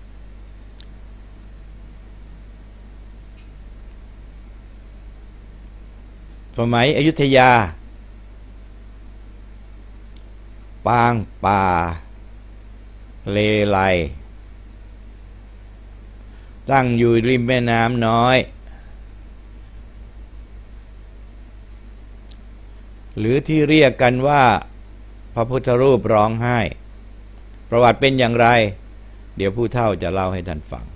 สมัยอยุธยาปางป่าเลไลตั้งอยู่ริมแม่น้ำน้อยหรือที่เรียกกันว่าพระพุทธรูปร้องไห้ประวัติเป็นอย่างไรเดี๋ยวผู้เฒ่าจะเล่าให้ท่านฟัง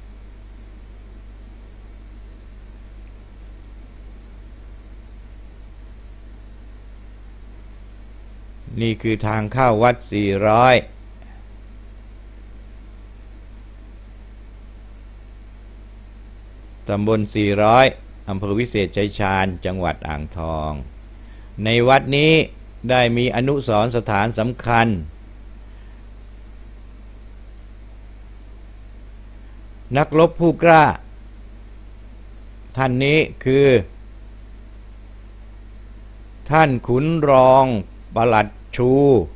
นี่คือทางเข้าวัดสี่ร้อยตำบลสี่ร้อยอำเภอวิเศษชัยชาญจังหวัดอ่างทองในวัดนี้ได้มีอนุสรณ์สถานสำคัญนักรบผู้กล้าท่านนี้คือท่านขุนรองปลัดชู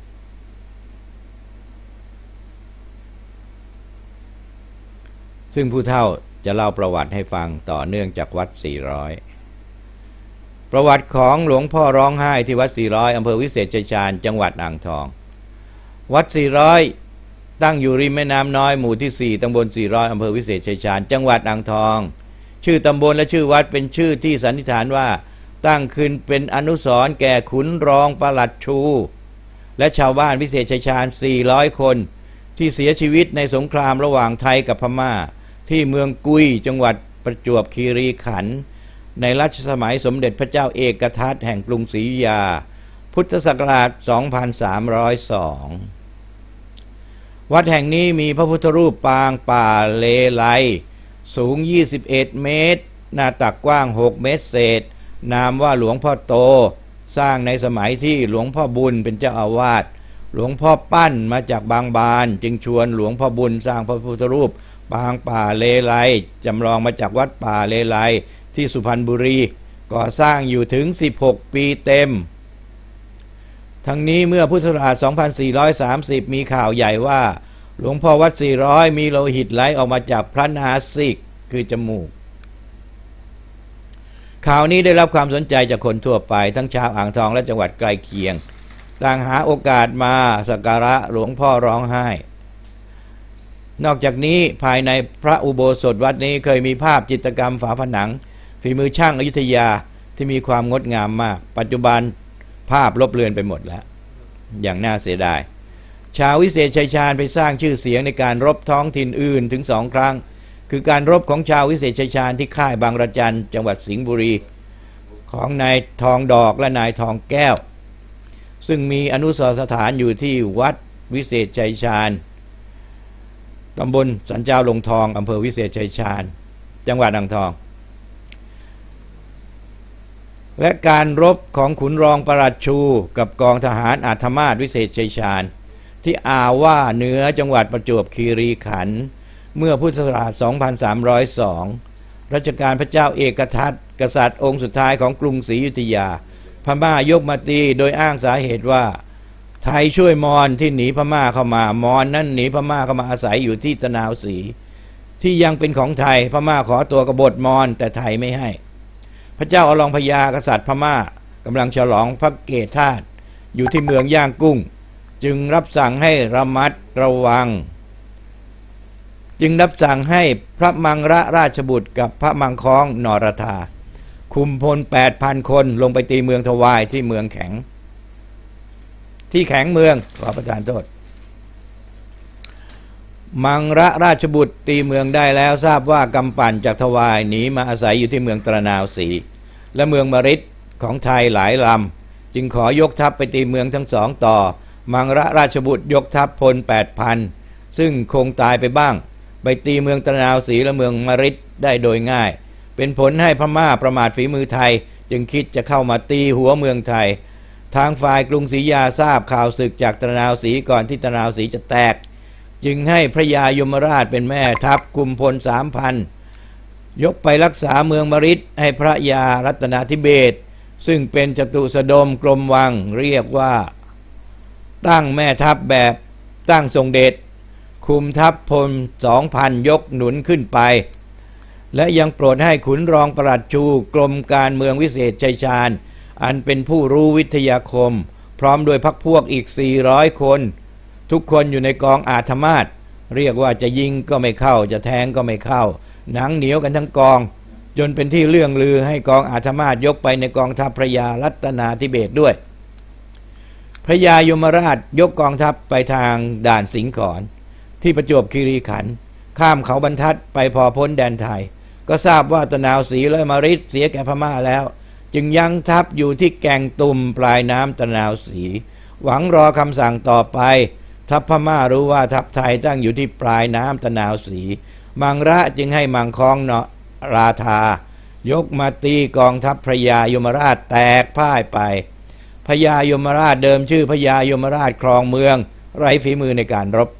ซึ่งผู้เฒ่าจะเล่าประวัติให้ฟังต่อเนื่องจากวัดสี่ร้อยประวัติของหลวงพ่อร้องไห้ที่วัดสี่ร้อยอำเภอวิเศษชัยชาญจังหวัดอ่างทองวัดสี่ร้อยตั้งอยู่ริมแม่น้ำน้อยหมู่ที่สี่ตำบลสี่ร้อยอำเภอวิเศษชัยชาญจังหวัดอ่างทองชื่อตำบลและชื่อวัดเป็นชื่อที่สันนิษฐานว่าตั้งขึ้นเป็นอนุสรณ์แก่ขุนรองปลัดชูและชาวบ้านวิเศษชัยชาญสี่ร้อยคนที่เสียชีวิตในสงครามระหว่างไทยกับพม่าที่เมืองกุยจังหวัดประจวบคีรีขันธ์ในรัชสมัยสมเด็จพระเจ้าเอกทัตแห่งกรุงศรีอยุธยาพุทธศักราชสองพันสามร้อยสองวัดแห่งนี้มีพระพุทธรูปปางป่าเลไลสูงยี่สิบเอ็ดเมตรหน้าตักกว้างหกเมตรเศษนามว่าหลวงพ่อโตสร้างในสมัยที่หลวงพ่อบุญเป็นเจ้าอาวาสหลวงพ่อปั้นมาจากบางบานจึงชวนหลวงพ่อบุญสร้างพระพุทธรูปปางป่าเลไลจำลองมาจากวัดป่าเลไลที่สุพรรณบุรีก่อสร้างอยู่ถึงสิบหกปีเต็มทั้งนี้เมื่อพุทธศักราชสองพันสี่ร้อยสามสิบมีข่าวใหญ่ว่าหลวงพ่อวัดสี่ร้อยมีโลหิตไหลออกมาจากพระนาสิกคือจมูกข่าวนี้ได้รับความสนใจจากคนทั่วไปทั้งชาวอ่างทองและจังหวัดใกล้เคียงต่างหาโอกาสมาสักการะหลวงพ่อร้องไห้นอกจากนี้ภายในพระอุโบสถวัดนี้เคยมีภาพจิตรกรรมฝาผนังฝีมือช่างอยุธยาที่มีความงดงามมากปัจจุบันภาพลบเลือนไปหมดแล้วอย่างน่าเสียดายชาววิเศษชัยชาญไปสร้างชื่อเสียงในการรบท้องถิ่นอื่นถึงสองครั้งคือการรบของชาววิเศษชัยชาญที่ค่ายบางระจันจังหวัดสิงห์บุรีของนายทองดอกและนายทองแก้วซึ่งมีอนุสรณ์สถานอยู่ที่วัดวิเศษชัยชาญตำบลสันเจ้าลงทองอำเภอวิเศษชัยชาญจังหวัดอ่างทองและการรบของขุนรองปลัดชูกับกองทหารอาธมาศวิเศษชัยชาญที่อ่าวว่าเหนือจังหวัดประจวบคีรีขันธ์เมื่อพุทธศักราชสองพันสามร้อยสองรัชกาลพระเจ้าเอกทัตกษัตริย์องค์สุดท้ายของกรุงศรีอยุธยาพม่ายกมาตีโดยอ้างสาเหตุว่าไทยช่วยมอญที่หนีพม่าเข้ามามอญนั่นหนีพม่าเข้ามาอาศัยอยู่ที่ตะนาวศรีที่ยังเป็นของไทยพม่าขอตัวกบฏมอญแต่ไทยไม่ให้พระเจ้าอลองพญากษัตริย์พม่ากำลังฉลองพระเกศธาตุอยู่ที่เมืองย่างกุ้งจึงรับสั่งให้ระมัดระวังจึงรับสั่งให้พระมังระราชบุตรกับพระมังค้องนรธาคุมพล แปดพัน คนลงไปตีเมืองทวายที่เมืองแข็งที่แข็งเมืองขอประทานโทษมังระราชบุตรตีเมืองได้แล้วทราบว่ากำปั่นจากทวายหนีมาอาศัยอยู่ที่เมืองตระนาวศรีและเมืองมฤตของไทยหลายลำจึงขอยกทัพไปตีเมืองทั้งสองต่อมังระราชบุตรยกทัพพล แปดพัน ซึ่งคงตายไปบ้างไปตีเมืองตระนาวศรีและเมืองมฤตได้โดยง่ายเป็นผลให้พม่าประมาทฝีมือไทยจึงคิดจะเข้ามาตีหัวเมืองไทยทางฝ่ายกรุงศรีอยุธยาทราบข่าวศึกจากตระนาวศรีก่อนที่ตระนาวศรีจะแตกจึงให้พระยายมราชเป็นแม่ทัพคุมพล สามพัน ยกไปรักษาเมืองมฤตให้พระยารัตนาธิเบศรซึ่งเป็นจตุสดมกรมวังเรียกว่าตั้งแม่ทัพแบบตั้งทรงเดชคุมทัพพล สองพัน ยกหนุนขึ้นไปและยังโปรดให้ขุนรองปลัดชูกรมการเมืองวิเศษชัยชาญอันเป็นผู้รู้วิทยาคมพร้อมโดยพรรคพวกอีกสี่ร้อยคนทุกคนอยู่ในกองอาธมาศเรียกว่าจะยิงก็ไม่เข้าจะแทงก็ไม่เข้าหนังเหนียวกันทั้งกองจนเป็นที่เลื่องลือให้กองอาธมาศยกไปในกองทัพพระยารัตนาธิเบศรด้วยพระยายมราชยกกองทัพไปทางด่านสิงขอนที่ประจวบคีรีขันธ์ข้ามเขาบรรทัดไปพอพ้นแดนไทยก็ทราบว่าตะนาวศรีและมฤตเสียแก่พม่าแล้วจึงยังทัพอยู่ที่แก่งตุ่มปลายน้ำตะนาวศรีหวังรอคำสั่งต่อไปทัพพม่ารู้ว่าทัพไทยตั้งอยู่ที่ปลายน้ำตะนาวศรีมังระจึงให้มังค้องเนาะราธายกมาตีกองทัพพระยายมราชแตกพ่ายไปพระยายมราชเดิมชื่อพระยายมราชครองเมืองไร้ฝีมือในการรบ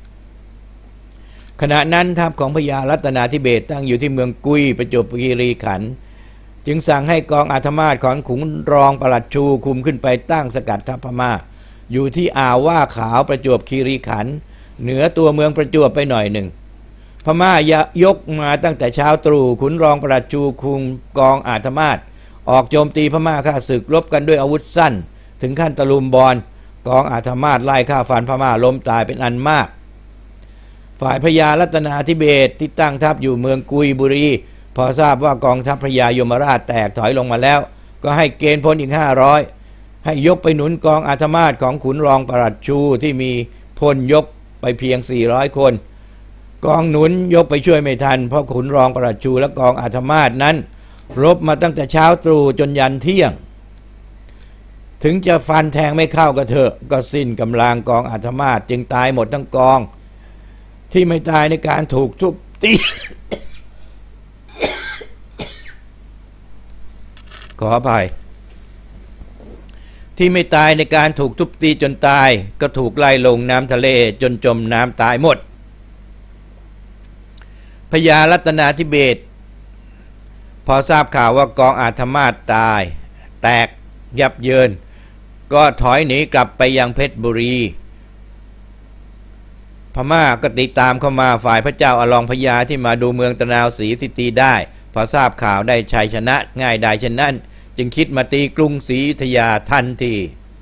ขณะนั้นทัพของพระยารัตนาธิเบศตั้งอยู่ที่เมืองกุยประจวบคีรีขันธ์จึงสั่งให้กองอาธมาตของขุนรองปลัดชูคุมขึ้นไปตั้งสกัดทัพพม่าอยู่ที่อ่าวว่าขาวประจวบคีรีขันธ์เหนือตัวเมืองประจวบไปหน่อยหนึ่งพม่ายกมาตั้งแต่เช้าตรู่ขุนรองปลัดชูคุมกองอาธมาตออกโจมตีพม่าฆ่าศึกรบกันด้วยอาวุธสั้นถึงขั้นตะลุมบอลกองอาธมาตไล่ฆ่าฟันพม่าล้มตายเป็นอันมากฝ่ายพระยารัตนาธิเบศที่ตั้งทัพอยู่เมืองกุยบุรีพอทราบว่ากองทัพพระยายมราชแตกถอยลงมาแล้วก็ให้เกณฑ์พลอีกห้าร้อยให้ยกไปหนุนกองอาธมาตของขุนรองปลัดชูที่มีพลยกไปเพียงสี่ร้อยคนกองหนุนยกไปช่วยไม่ทันเพราะขุนรองปลัดชูและกองอาธมาตนั้นรบมาตั้งแต่เช้าตรู่จนยันเที่ยงถึงจะฟันแทงไม่เข้าก็เถอะก็สิ้นกำลังกองอาธมาตจึงตายหมดทั้งกองที่ไม่ตายในการถูกทุบตี ขออภัยที่ไม่ตายในการถูกทุบตีจนตายก็ถูกไล่ลงน้ำทะเลจนจมน้ำตายหมดพญารัตนาธิเบศพอทราบข่าวว่ากองอาธมาตตายแตกยับเยินก็ถอยหนีกลับไปยังเพชรบุรีพม่าก็ติดตามเข้ามาฝ่ายพระเจ้าอลองพญาที่มาดูเมืองตะนาวศรีที่ตีได้พอทราบข่าวได้ชัยชนะง่ายได้เช่นนั้นจึงคิดมาตีกรุงศรีอยุธยาทันที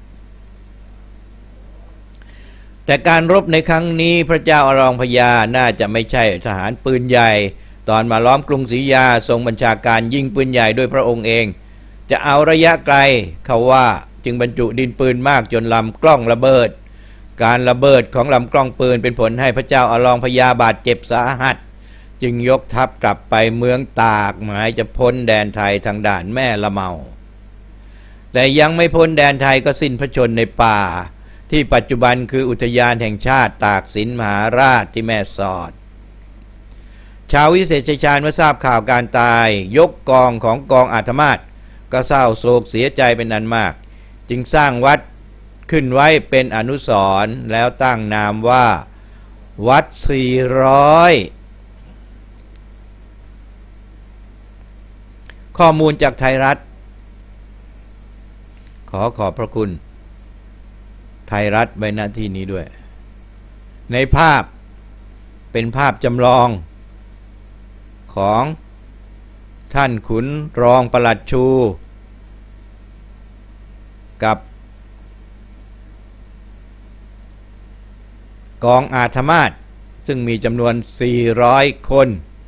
แต่การรบในครั้งนี้พระเจ้าอลองพญาน่าจะไม่ใช่ทหารปืนใหญ่ตอนมาล้อมกรุงศรีอยุธยาทรงบัญชาการยิงปืนใหญ่ด้วยพระองค์เองจะเอาระยะไกลเขาว่าจึงบรรจุดินปืนมากจนลำกล้องระเบิดการระเบิดของลำกล้องปืนเป็นผลให้พระเจ้าอลองพญาบาดเจ็บสาหัสจึงยกทัพกลับไปเมืองตากหมายจะพ้นแดนไทยทางด่านแม่ละเมาแต่ยังไม่พ้นแดนไทยก็สิ้นพระชนในป่าที่ปัจจุบันคืออุทยานแห่งชาติตากสินมหาราชที่แม่สอดชาววิเศษชัยชาญเมื่อทราบข่าวการตายยกกองของกองอาธมาตก็เศร้าโศกเสียใจเป็นอันมากจึงสร้างวัดขึ้นไว้เป็นอนุสรณ์แล้วตั้งนามว่าวัดสี่ร้อยข้อมูลจากไทยรัฐขอขอบพระคุณไทยรัฐไว้หน้าที่นี้ด้วยในภาพเป็นภาพจำลองของท่านขุนรองปลัดชูกับกองอาธมาตซึ่งมีจำนวนสี่ร้อยคน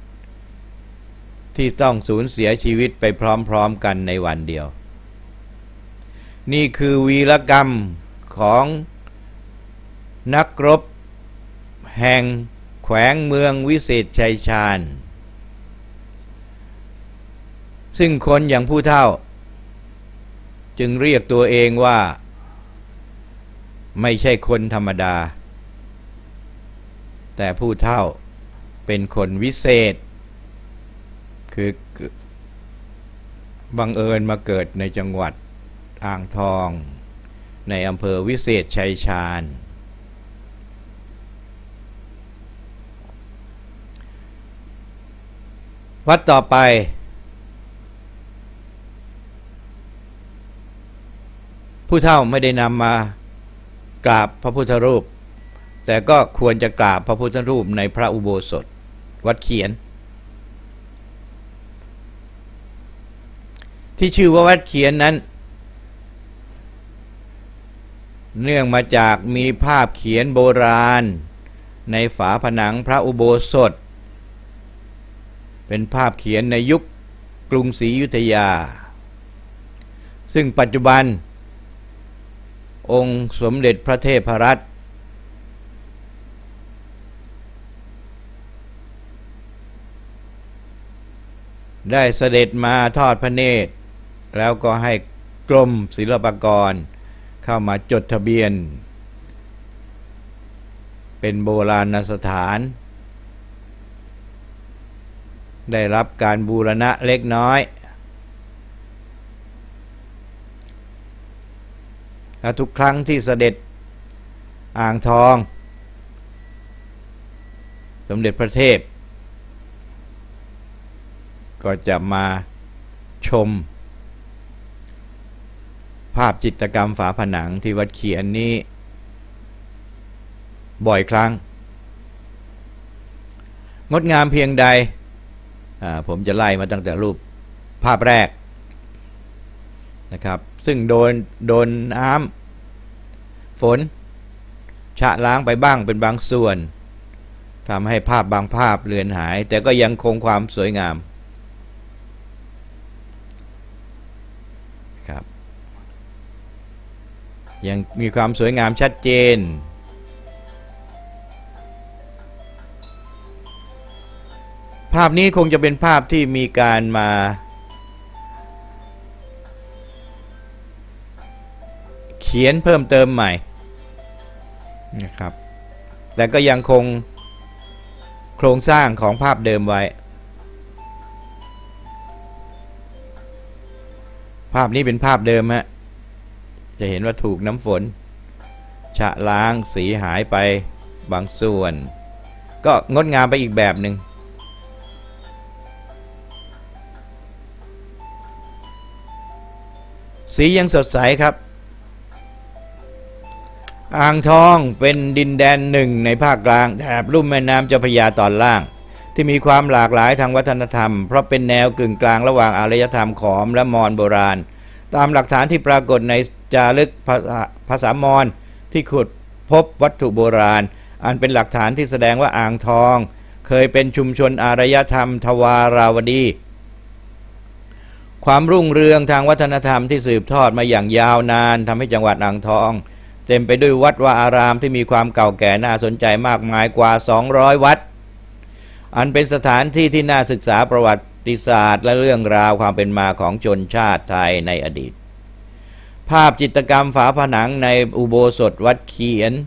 ที่ต้องสูญเสียชีวิตไปพร้อมๆกันในวันเดียวนี่คือวีรกรรมของนักรบแห่งแขวงเมืองวิเศษชัยชาญซึ่งคนอย่างผู้เฒ่าจึงเรียกตัวเองว่าไม่ใช่คนธรรมดาแต่ผู้เฒ่าเป็นคนวิเศษคือบังเอิญมาเกิดในจังหวัดอ่างทองในอำเภอวิเศษชัยชาญวัดต่อไปผู้เฒ่าไม่ได้นำมากราบพระพุทธรูปแต่ก็ควรจะกราบพระพุทธรูปในพระอุโบสถวัดเขียนที่ชื่อว่าวัดเขียนนั้นเนื่องมาจากมีภาพเขียนโบราณในฝาผนังพระอุโบสถเป็นภาพเขียนในยุคกรุงศรีอยุธยาซึ่งปัจจุบันองค์สมเด็จพระเทพรัตน์ได้เสด็จมาทอดพระเนตรแล้วก็ให้กรมศิลปากรเข้ามาจดทะเบียนเป็นโบราณสถานได้รับการบูรณะเล็กน้อยและทุกครั้งที่เสด็จอ่างทองสมเด็จพระเทพก็จะมาชมภาพจิตรกรรมฝาผนังที่วัดเขียนนี้บ่อยครั้งงดงามเพียงใดผมจะไล่มาตั้งแต่รูปภาพแรกนะครับซึ่งโดนโดนน้ำฝนชะล้างไปบ้างเป็นบางส่วนทำให้ภาพบางภาพเลือนหายแต่ก็ยังคงความสวยงามครับยังมีความสวยงามชัดเจนภาพนี้คงจะเป็นภาพที่มีการมาเขียนเพิ่มเติมใหม่นะครับแต่ก็ยังคงโครงสร้างของภาพเดิมไว้ภาพนี้เป็นภาพเดิมฮะจะเห็นว่าถูกน้ำฝนชะล้างสีหายไปบางส่วนก็งดงามไปอีกแบบหนึ่งสียังสดใสครับอ่างทองเป็นดินแดนหนึ่งในภาคกลางแถบลุ่มแม่น้ำเจ้าพระยาตอนล่างที่มีความหลากหลายทางวัฒนธรรมเพราะเป็นแนวกึ่งกลางระหว่างอารยธรรมขอมและมอญโบราณตามหลักฐานที่ปรากฏในจารึกภาษามอญที่ขุดพบวัตถุโบราณอันเป็นหลักฐานที่แสดงว่าอ่างทองเคยเป็นชุมชนอารยธรรมทวาราวดีความรุ่งเรืองทางวัฒนธรรมที่สืบทอดมาอย่างยาวนานทำให้จังหวัดอ่างทองเต็มไปด้วยวัดวาอารามที่มีความเก่าแก่น่าสนใจมากมายกว่าสองร้อยวัดอันเป็นสถานที่ที่น่าศึกษาประวัติศาสตร์และเรื่องราวความเป็นมาของชนชาติไทยในอดีตภาพจิตรกรรมฝาผนังในอุโบสถวัดเขียน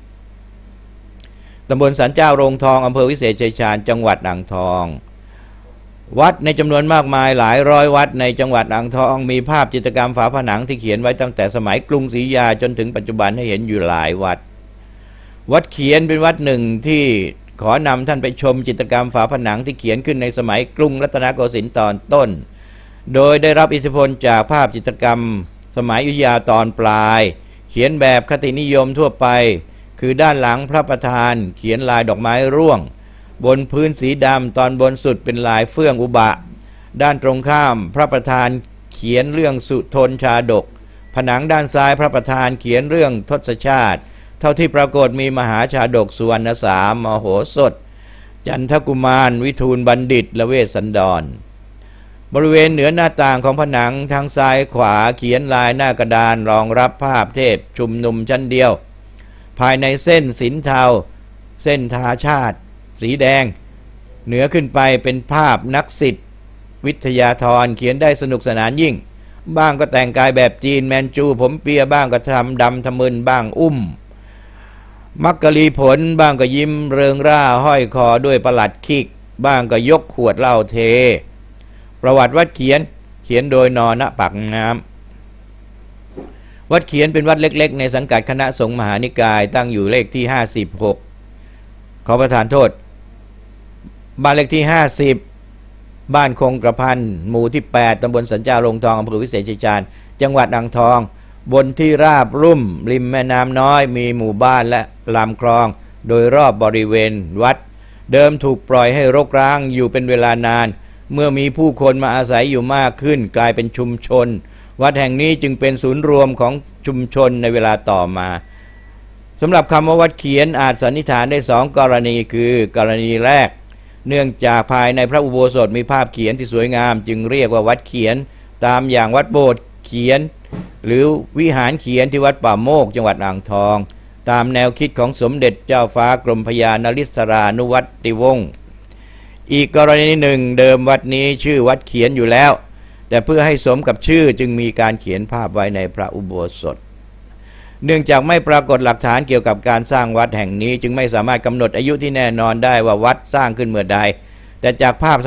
ตำบลสันเจ้าโรงทองอำเภอวิเศษชัยชาญจังหวัดอ่างทองวัดในจำนวนมากมายหลายร้อยวัดในจังหวัดอ่างทองมีภาพจิตรกรรมฝาผนังที่เขียนไว้ตั้งแต่สมัยกรุงศรีอยุธยาจนถึงปัจจุบันให้เห็นอยู่หลายวัดวัดเขียนเป็นวัดหนึ่งที่ขอนำท่านไปชมจิตรกรรมฝาผนังที่เขียนขึ้นในสมัยกรุงรัตนโกสินทร์ตอนต้นโดยได้รับอิทธิพลจากภาพจิตรกรรมสมัยอยุธยาตอนปลายเขียนแบบคตินิยมทั่วไปคือด้านหลังพระประธานเขียนลายดอกไม้ร่วงบนพื้นสีดำตอนบนสุดเป็นลายเฟื่องอุบะด้านตรงข้ามพระประธานเขียนเรื่องสุทนชาดกผนังด้านซ้ายพระประธานเขียนเรื่องทศชาติเท่าที่ปรากฏมีมหาชาดกสุวรรณสามมโหสถจันทกุมารวิทูลบัณฑิตและเวสสันดรบริเวณเหนือหน้าต่างของผนังทางซ้ายขวาเขียนลายหน้ากระดานรองรับภาพเทพชุมนุมชั้นเดียวภายในเส้นสินเทาเส้นทาชาติสีแดงเหนือขึ้นไปเป็นภาพนักศิษย์วิทยาธรเขียนได้สนุกสนานยิ่งบ้างก็แต่งกายแบบจีนแมนจูผมเปียบ้างก็ทำดำทะมึนบ้างอุ้มมักกะลีผลบ้างก็ยิ้มเริงร่าห้อยคอด้วยประหลัดขิกบ้างก็ยกขวดเหล้าเทประวัติวัดเขียนเขียนโดยนณปากน้ำวัดเขียนเป็นวัดเล็กๆในสังกัดคณะสงฆ์มหานิกายตั้งอยู่เลขที่ห้าสิบหกขอประทานโทษบ้านเลขที่ห้าสิบบ้านคงกระพันหมู่ที่แปดตำบลสันเจ้าโรงทองอำเภอวิเศษชัยชาญจังหวัดอ่างทองบนที่ราบรุ่มริมแม่น้ำน้อยมีหมู่บ้านและลำคลองโดยรอบบริเวณวัดเดิมถูกปล่อยให้รกร้างอยู่เป็นเวลานานเมื่อมีผู้คนมาอาศัยอยู่มากขึ้นกลายเป็นชุมชนวัดแห่งนี้จึงเป็นศูนย์รวมของชุมชนในเวลาต่อมาสำหรับคำว่าวัดเขียนอาจสันนิษฐานได้สองกรณีคือกรณีแรกเนื่องจากภายในพระอุโบสถมีภาพเขียนที่สวยงามจึงเรียกว่าวัดเขียนตามอย่างวัดโบสถ์เขียนหรือวิหารเขียนที่วัดป่าโมกจังหวัดอ่างทองตามแนวคิดของสมเด็จเจ้าฟ้ากรมพยานริศรานุวัติวงศ์อีกกรณีหนึ่งเดิมวัดนี้ชื่อวัดเขียนอยู่แล้วแต่เพื่อให้สมกับชื่อจึงมีการเขียนภาพไว้ในพระอุโบสถเนื่องจากไม่ปรากฏหลักฐานเกี่ยวกับการสร้างวัดแห่งนี้จึงไม่สามารถกำหนดอายุที่แน่นอนได้ว่าวัดสร้างขึ้นเมื่อใดแต่จากภาพ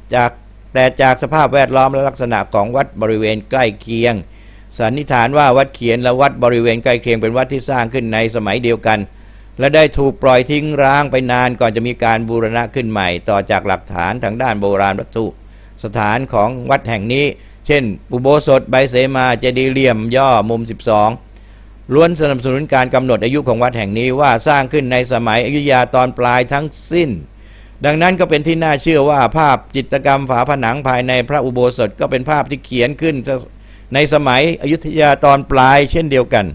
จากแต่จากสภาพแวดล้อมและลักษณะของวัดบริเวณใกล้เคียงสันนิษฐานว่าวัดเขียนและวัดบริเวณใกล้เคียงเป็นวัดที่สร้างขึ้นในสมัยเดียวกันและได้ถูกปล่อยทิ้งร้างไปนานก่อนจะมีการบูรณะขึ้นใหม่ต่อจากหลักฐานทางด้านโบราณวัตถุสถานของวัดแห่งนี้เช่นอุโบสถใบเสมาเจดีย์เหลี่ยมย่อมุมสิบสองล้วนสนับสนุนการกำหนดอายุของวัดแห่งนี้ว่าสร้างขึ้นในสมัยอยุธยาตอนปลายทั้งสิ้นดังนั้นก็เป็นที่น่าเชื่อว่าภาพจิตรกรรมฝาผนังภายในพระอุโบสถก็เป็นภาพที่เขียนขึ้นในสมัยอยุธยาตอนปลายเช่นเดียวกัน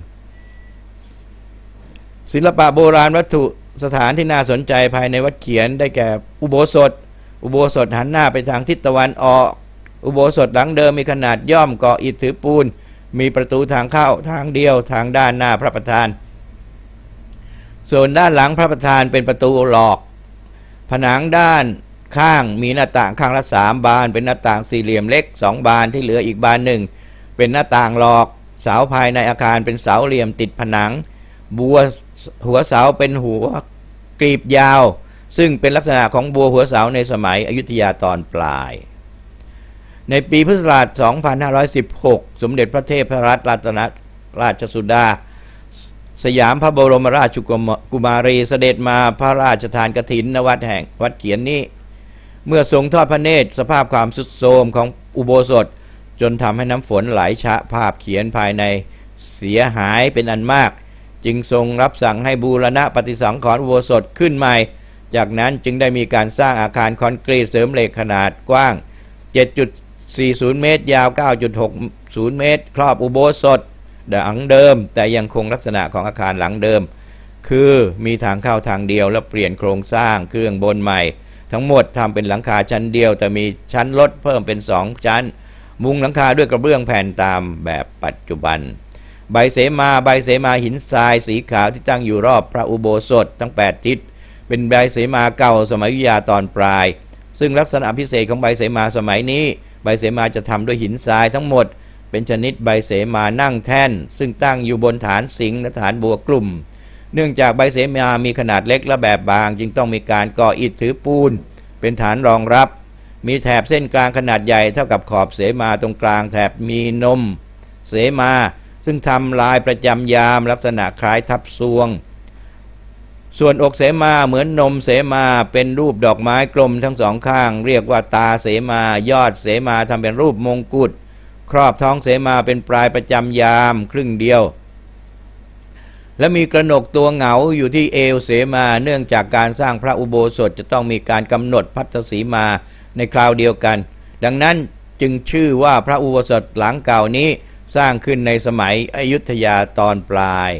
ศิลปะโบราณวัตถุสถานที่น่าสนใจภายในวัดเขียนได้แก่อุโบสถอุโบสถหันหน้าไปทางทิศตะวันออกอุโบสถหลังเดิมมีขนาดย่อมก่ออิฐถือปูนมีประตูทางเข้าทางเดียวทางด้านหน้าพระประธานส่วนด้านหลังพระประธานเป็นประตูหลอกผนังด้านข้างมีหน้าต่างข้างละสามบานเป็นหน้าต่างสี่เหลี่ยมเล็กสองบานที่เหลืออีกบานหนึ่งเป็นหน้าต่างหลอกเสาภายในอาคารเป็นเสาเหลี่ยมติดผนังบัวหัวเสาเป็นหัวกลีบยาวซึ่งเป็นลักษณะของบัวหัวเสาในสมัยอยุธยาตอนปลายในปีพุทธศักราชสองพันห้าร้อยสิบหกสมเด็จพระเทพรัตนราชราชสุดาสยามพระบรมราชกุมารีเสด็จมาพระราชทานกฐินณวัดแห่งวัดเขียนนี้เมื่อทรงทอดพระเนตรสภาพความทรุดโทรมของอุโบสถจนทำให้น้ำฝนไหลชะภาพเขียนภายในเสียหายเป็นอันมากจึงทรงรับสั่งให้บูรณะปฏิสังขรณ์อุโบสถขึ้นใหม่จากนั้นจึงได้มีการสร้างอาคารคอนกรีตเสริมเหล็กขนาดกว้าง เจ็ดจุดสี่ศูนย์ เมตรยาว เก้าจุดหกศูนย์ เมตรครอบอุโบสถหลังเดิมแต่ยังคงลักษณะของอาคารหลังเดิมคือมีทางเข้าทางเดียวและเปลี่ยนโครงสร้างเครื่องบนใหม่ทั้งหมดทำเป็นหลังคาชั้นเดียวแต่มีชั้นลดเพิ่มเป็นสองชั้นมุงหลังคาด้วยกระเบื้องแผ่นตามแบบปัจจุบันใบเสมาใบเสมาหินทรายสีขาวที่ตั้งอยู่รอบพระอุโบสถทั้งแปดทิศเป็นใบเสมาเก่าสมัยอยุธยาตอนปลายซึ่งลักษณะพิเศษของใบเสมาสมัยนี้ใบเสมาจะทำด้วยหินทรายทั้งหมดเป็นชนิดใบเสมานั่งแท่นซึ่งตั้งอยู่บนฐานสิงห์และฐานบัวกลุ่มเนื่องจากใบเสมามีขนาดเล็กและแบบบางจึงต้องมีการก่ออิฐถือปูนเป็นฐานรองรับมีแถบเส้นกลางขนาดใหญ่เท่ากับขอบเสมาตรงกลางแถบมีนมเสมาซึ่งทำลายประจำยามลักษณะคล้ายทับซวงส่วนอกเสมาเหมือนนมเสมาเป็นรูปดอกไม้กลมทั้งสองข้างเรียกว่าตาเสมายอดเสมาทำเป็นรูปมงกุฎครอบท้องเสมาเป็นปลายประจำยามครึ่งเดียวและมีกระหนกตัวเหงาอยู่ที่เอวเสมาเนื่องจากการสร้างพระอุโบสถจะต้องมีการกำหนดพัทธสีมาในคราวเดียวกันดังนั้นจึงชื่อว่าพระอุโบสถหลังเก่านี้สร้างขึ้นในสมัยอยุธยาตอนปลาย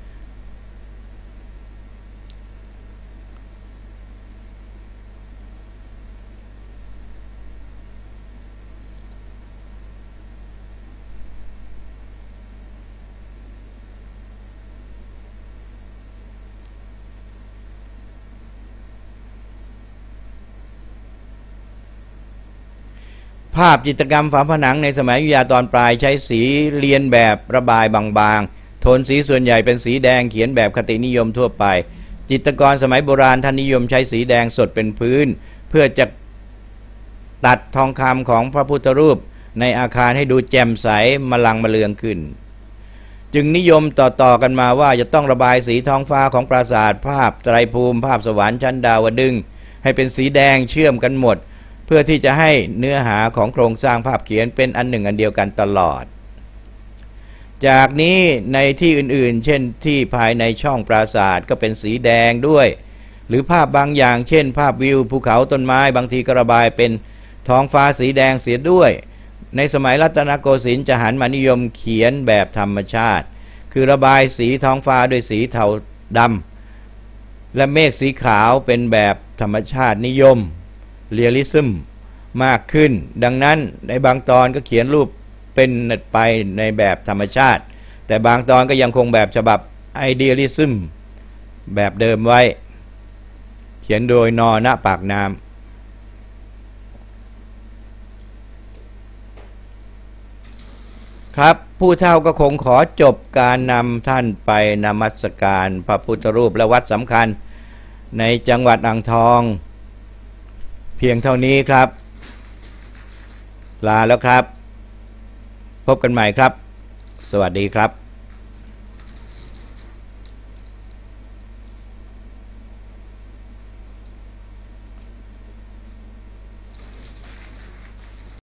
ภาพจิตรกรรมฝาผนังในสมัยอยุธยาตอนปลายใช้สีเลียนแบบระบายบางๆโทนสีส่วนใหญ่เป็นสีแดงเขียนแบบคตินิยมทั่วไปจิตรกรสมัยโบราณท่านนิยมใช้สีแดงสดเป็นพื้นเพื่อจะตัดทองคำของพระพุทธรูปในอาคารให้ดูแจ่มใสมลังมะเลืองขึ้นจึงนิยมต่อๆกันมาว่าจะต้องระบายสีท้องฟ้าของปราสาทภาพไตรภูมิภาพสวรรค์ชั้นดาวดึงส์ให้เป็นสีแดงเชื่อมกันหมดเพื่อที่จะให้เนื้อหาของโครงสร้างภาพเขียนเป็นอันหนึ่งอันเดียวกันตลอดจากนี้ในที่อื่นๆเช่นที่ภายในช่องปราสาทก็เป็นสีแดงด้วยหรือภาพบางอย่างเช่นภาพวิวภูเขาต้นไม้บางทีก็ระบายเป็นท้องฟ้าสีแดงเสียด้วยในสมัยรัตนโกสินทร์จะหันมานิยมเขียนแบบธรรมชาติคือระบายสีท้องฟ้าด้วยสีเทาดำและเมฆสีขาวเป็นแบบธรรมชาตินิยมเรียลลิซึมมากขึ้นดังนั้นในบางตอนก็เขียนรูปเป็นไปในแบบธรรมชาติแต่บางตอนก็ยังคงแบบฉบับไอเดียลิซึมแบบเดิมไว้เขียนโดยนอณปากน้ำครับผู้เฒ่าก็คงขอจบการนำท่านไปนมัสการพระพุทธรูปและวัดสำคัญในจังหวัดอ่างทองเพียงเท่านี้ครับลาแล้วครับพบกันใหม่ครับสวัสดีครับ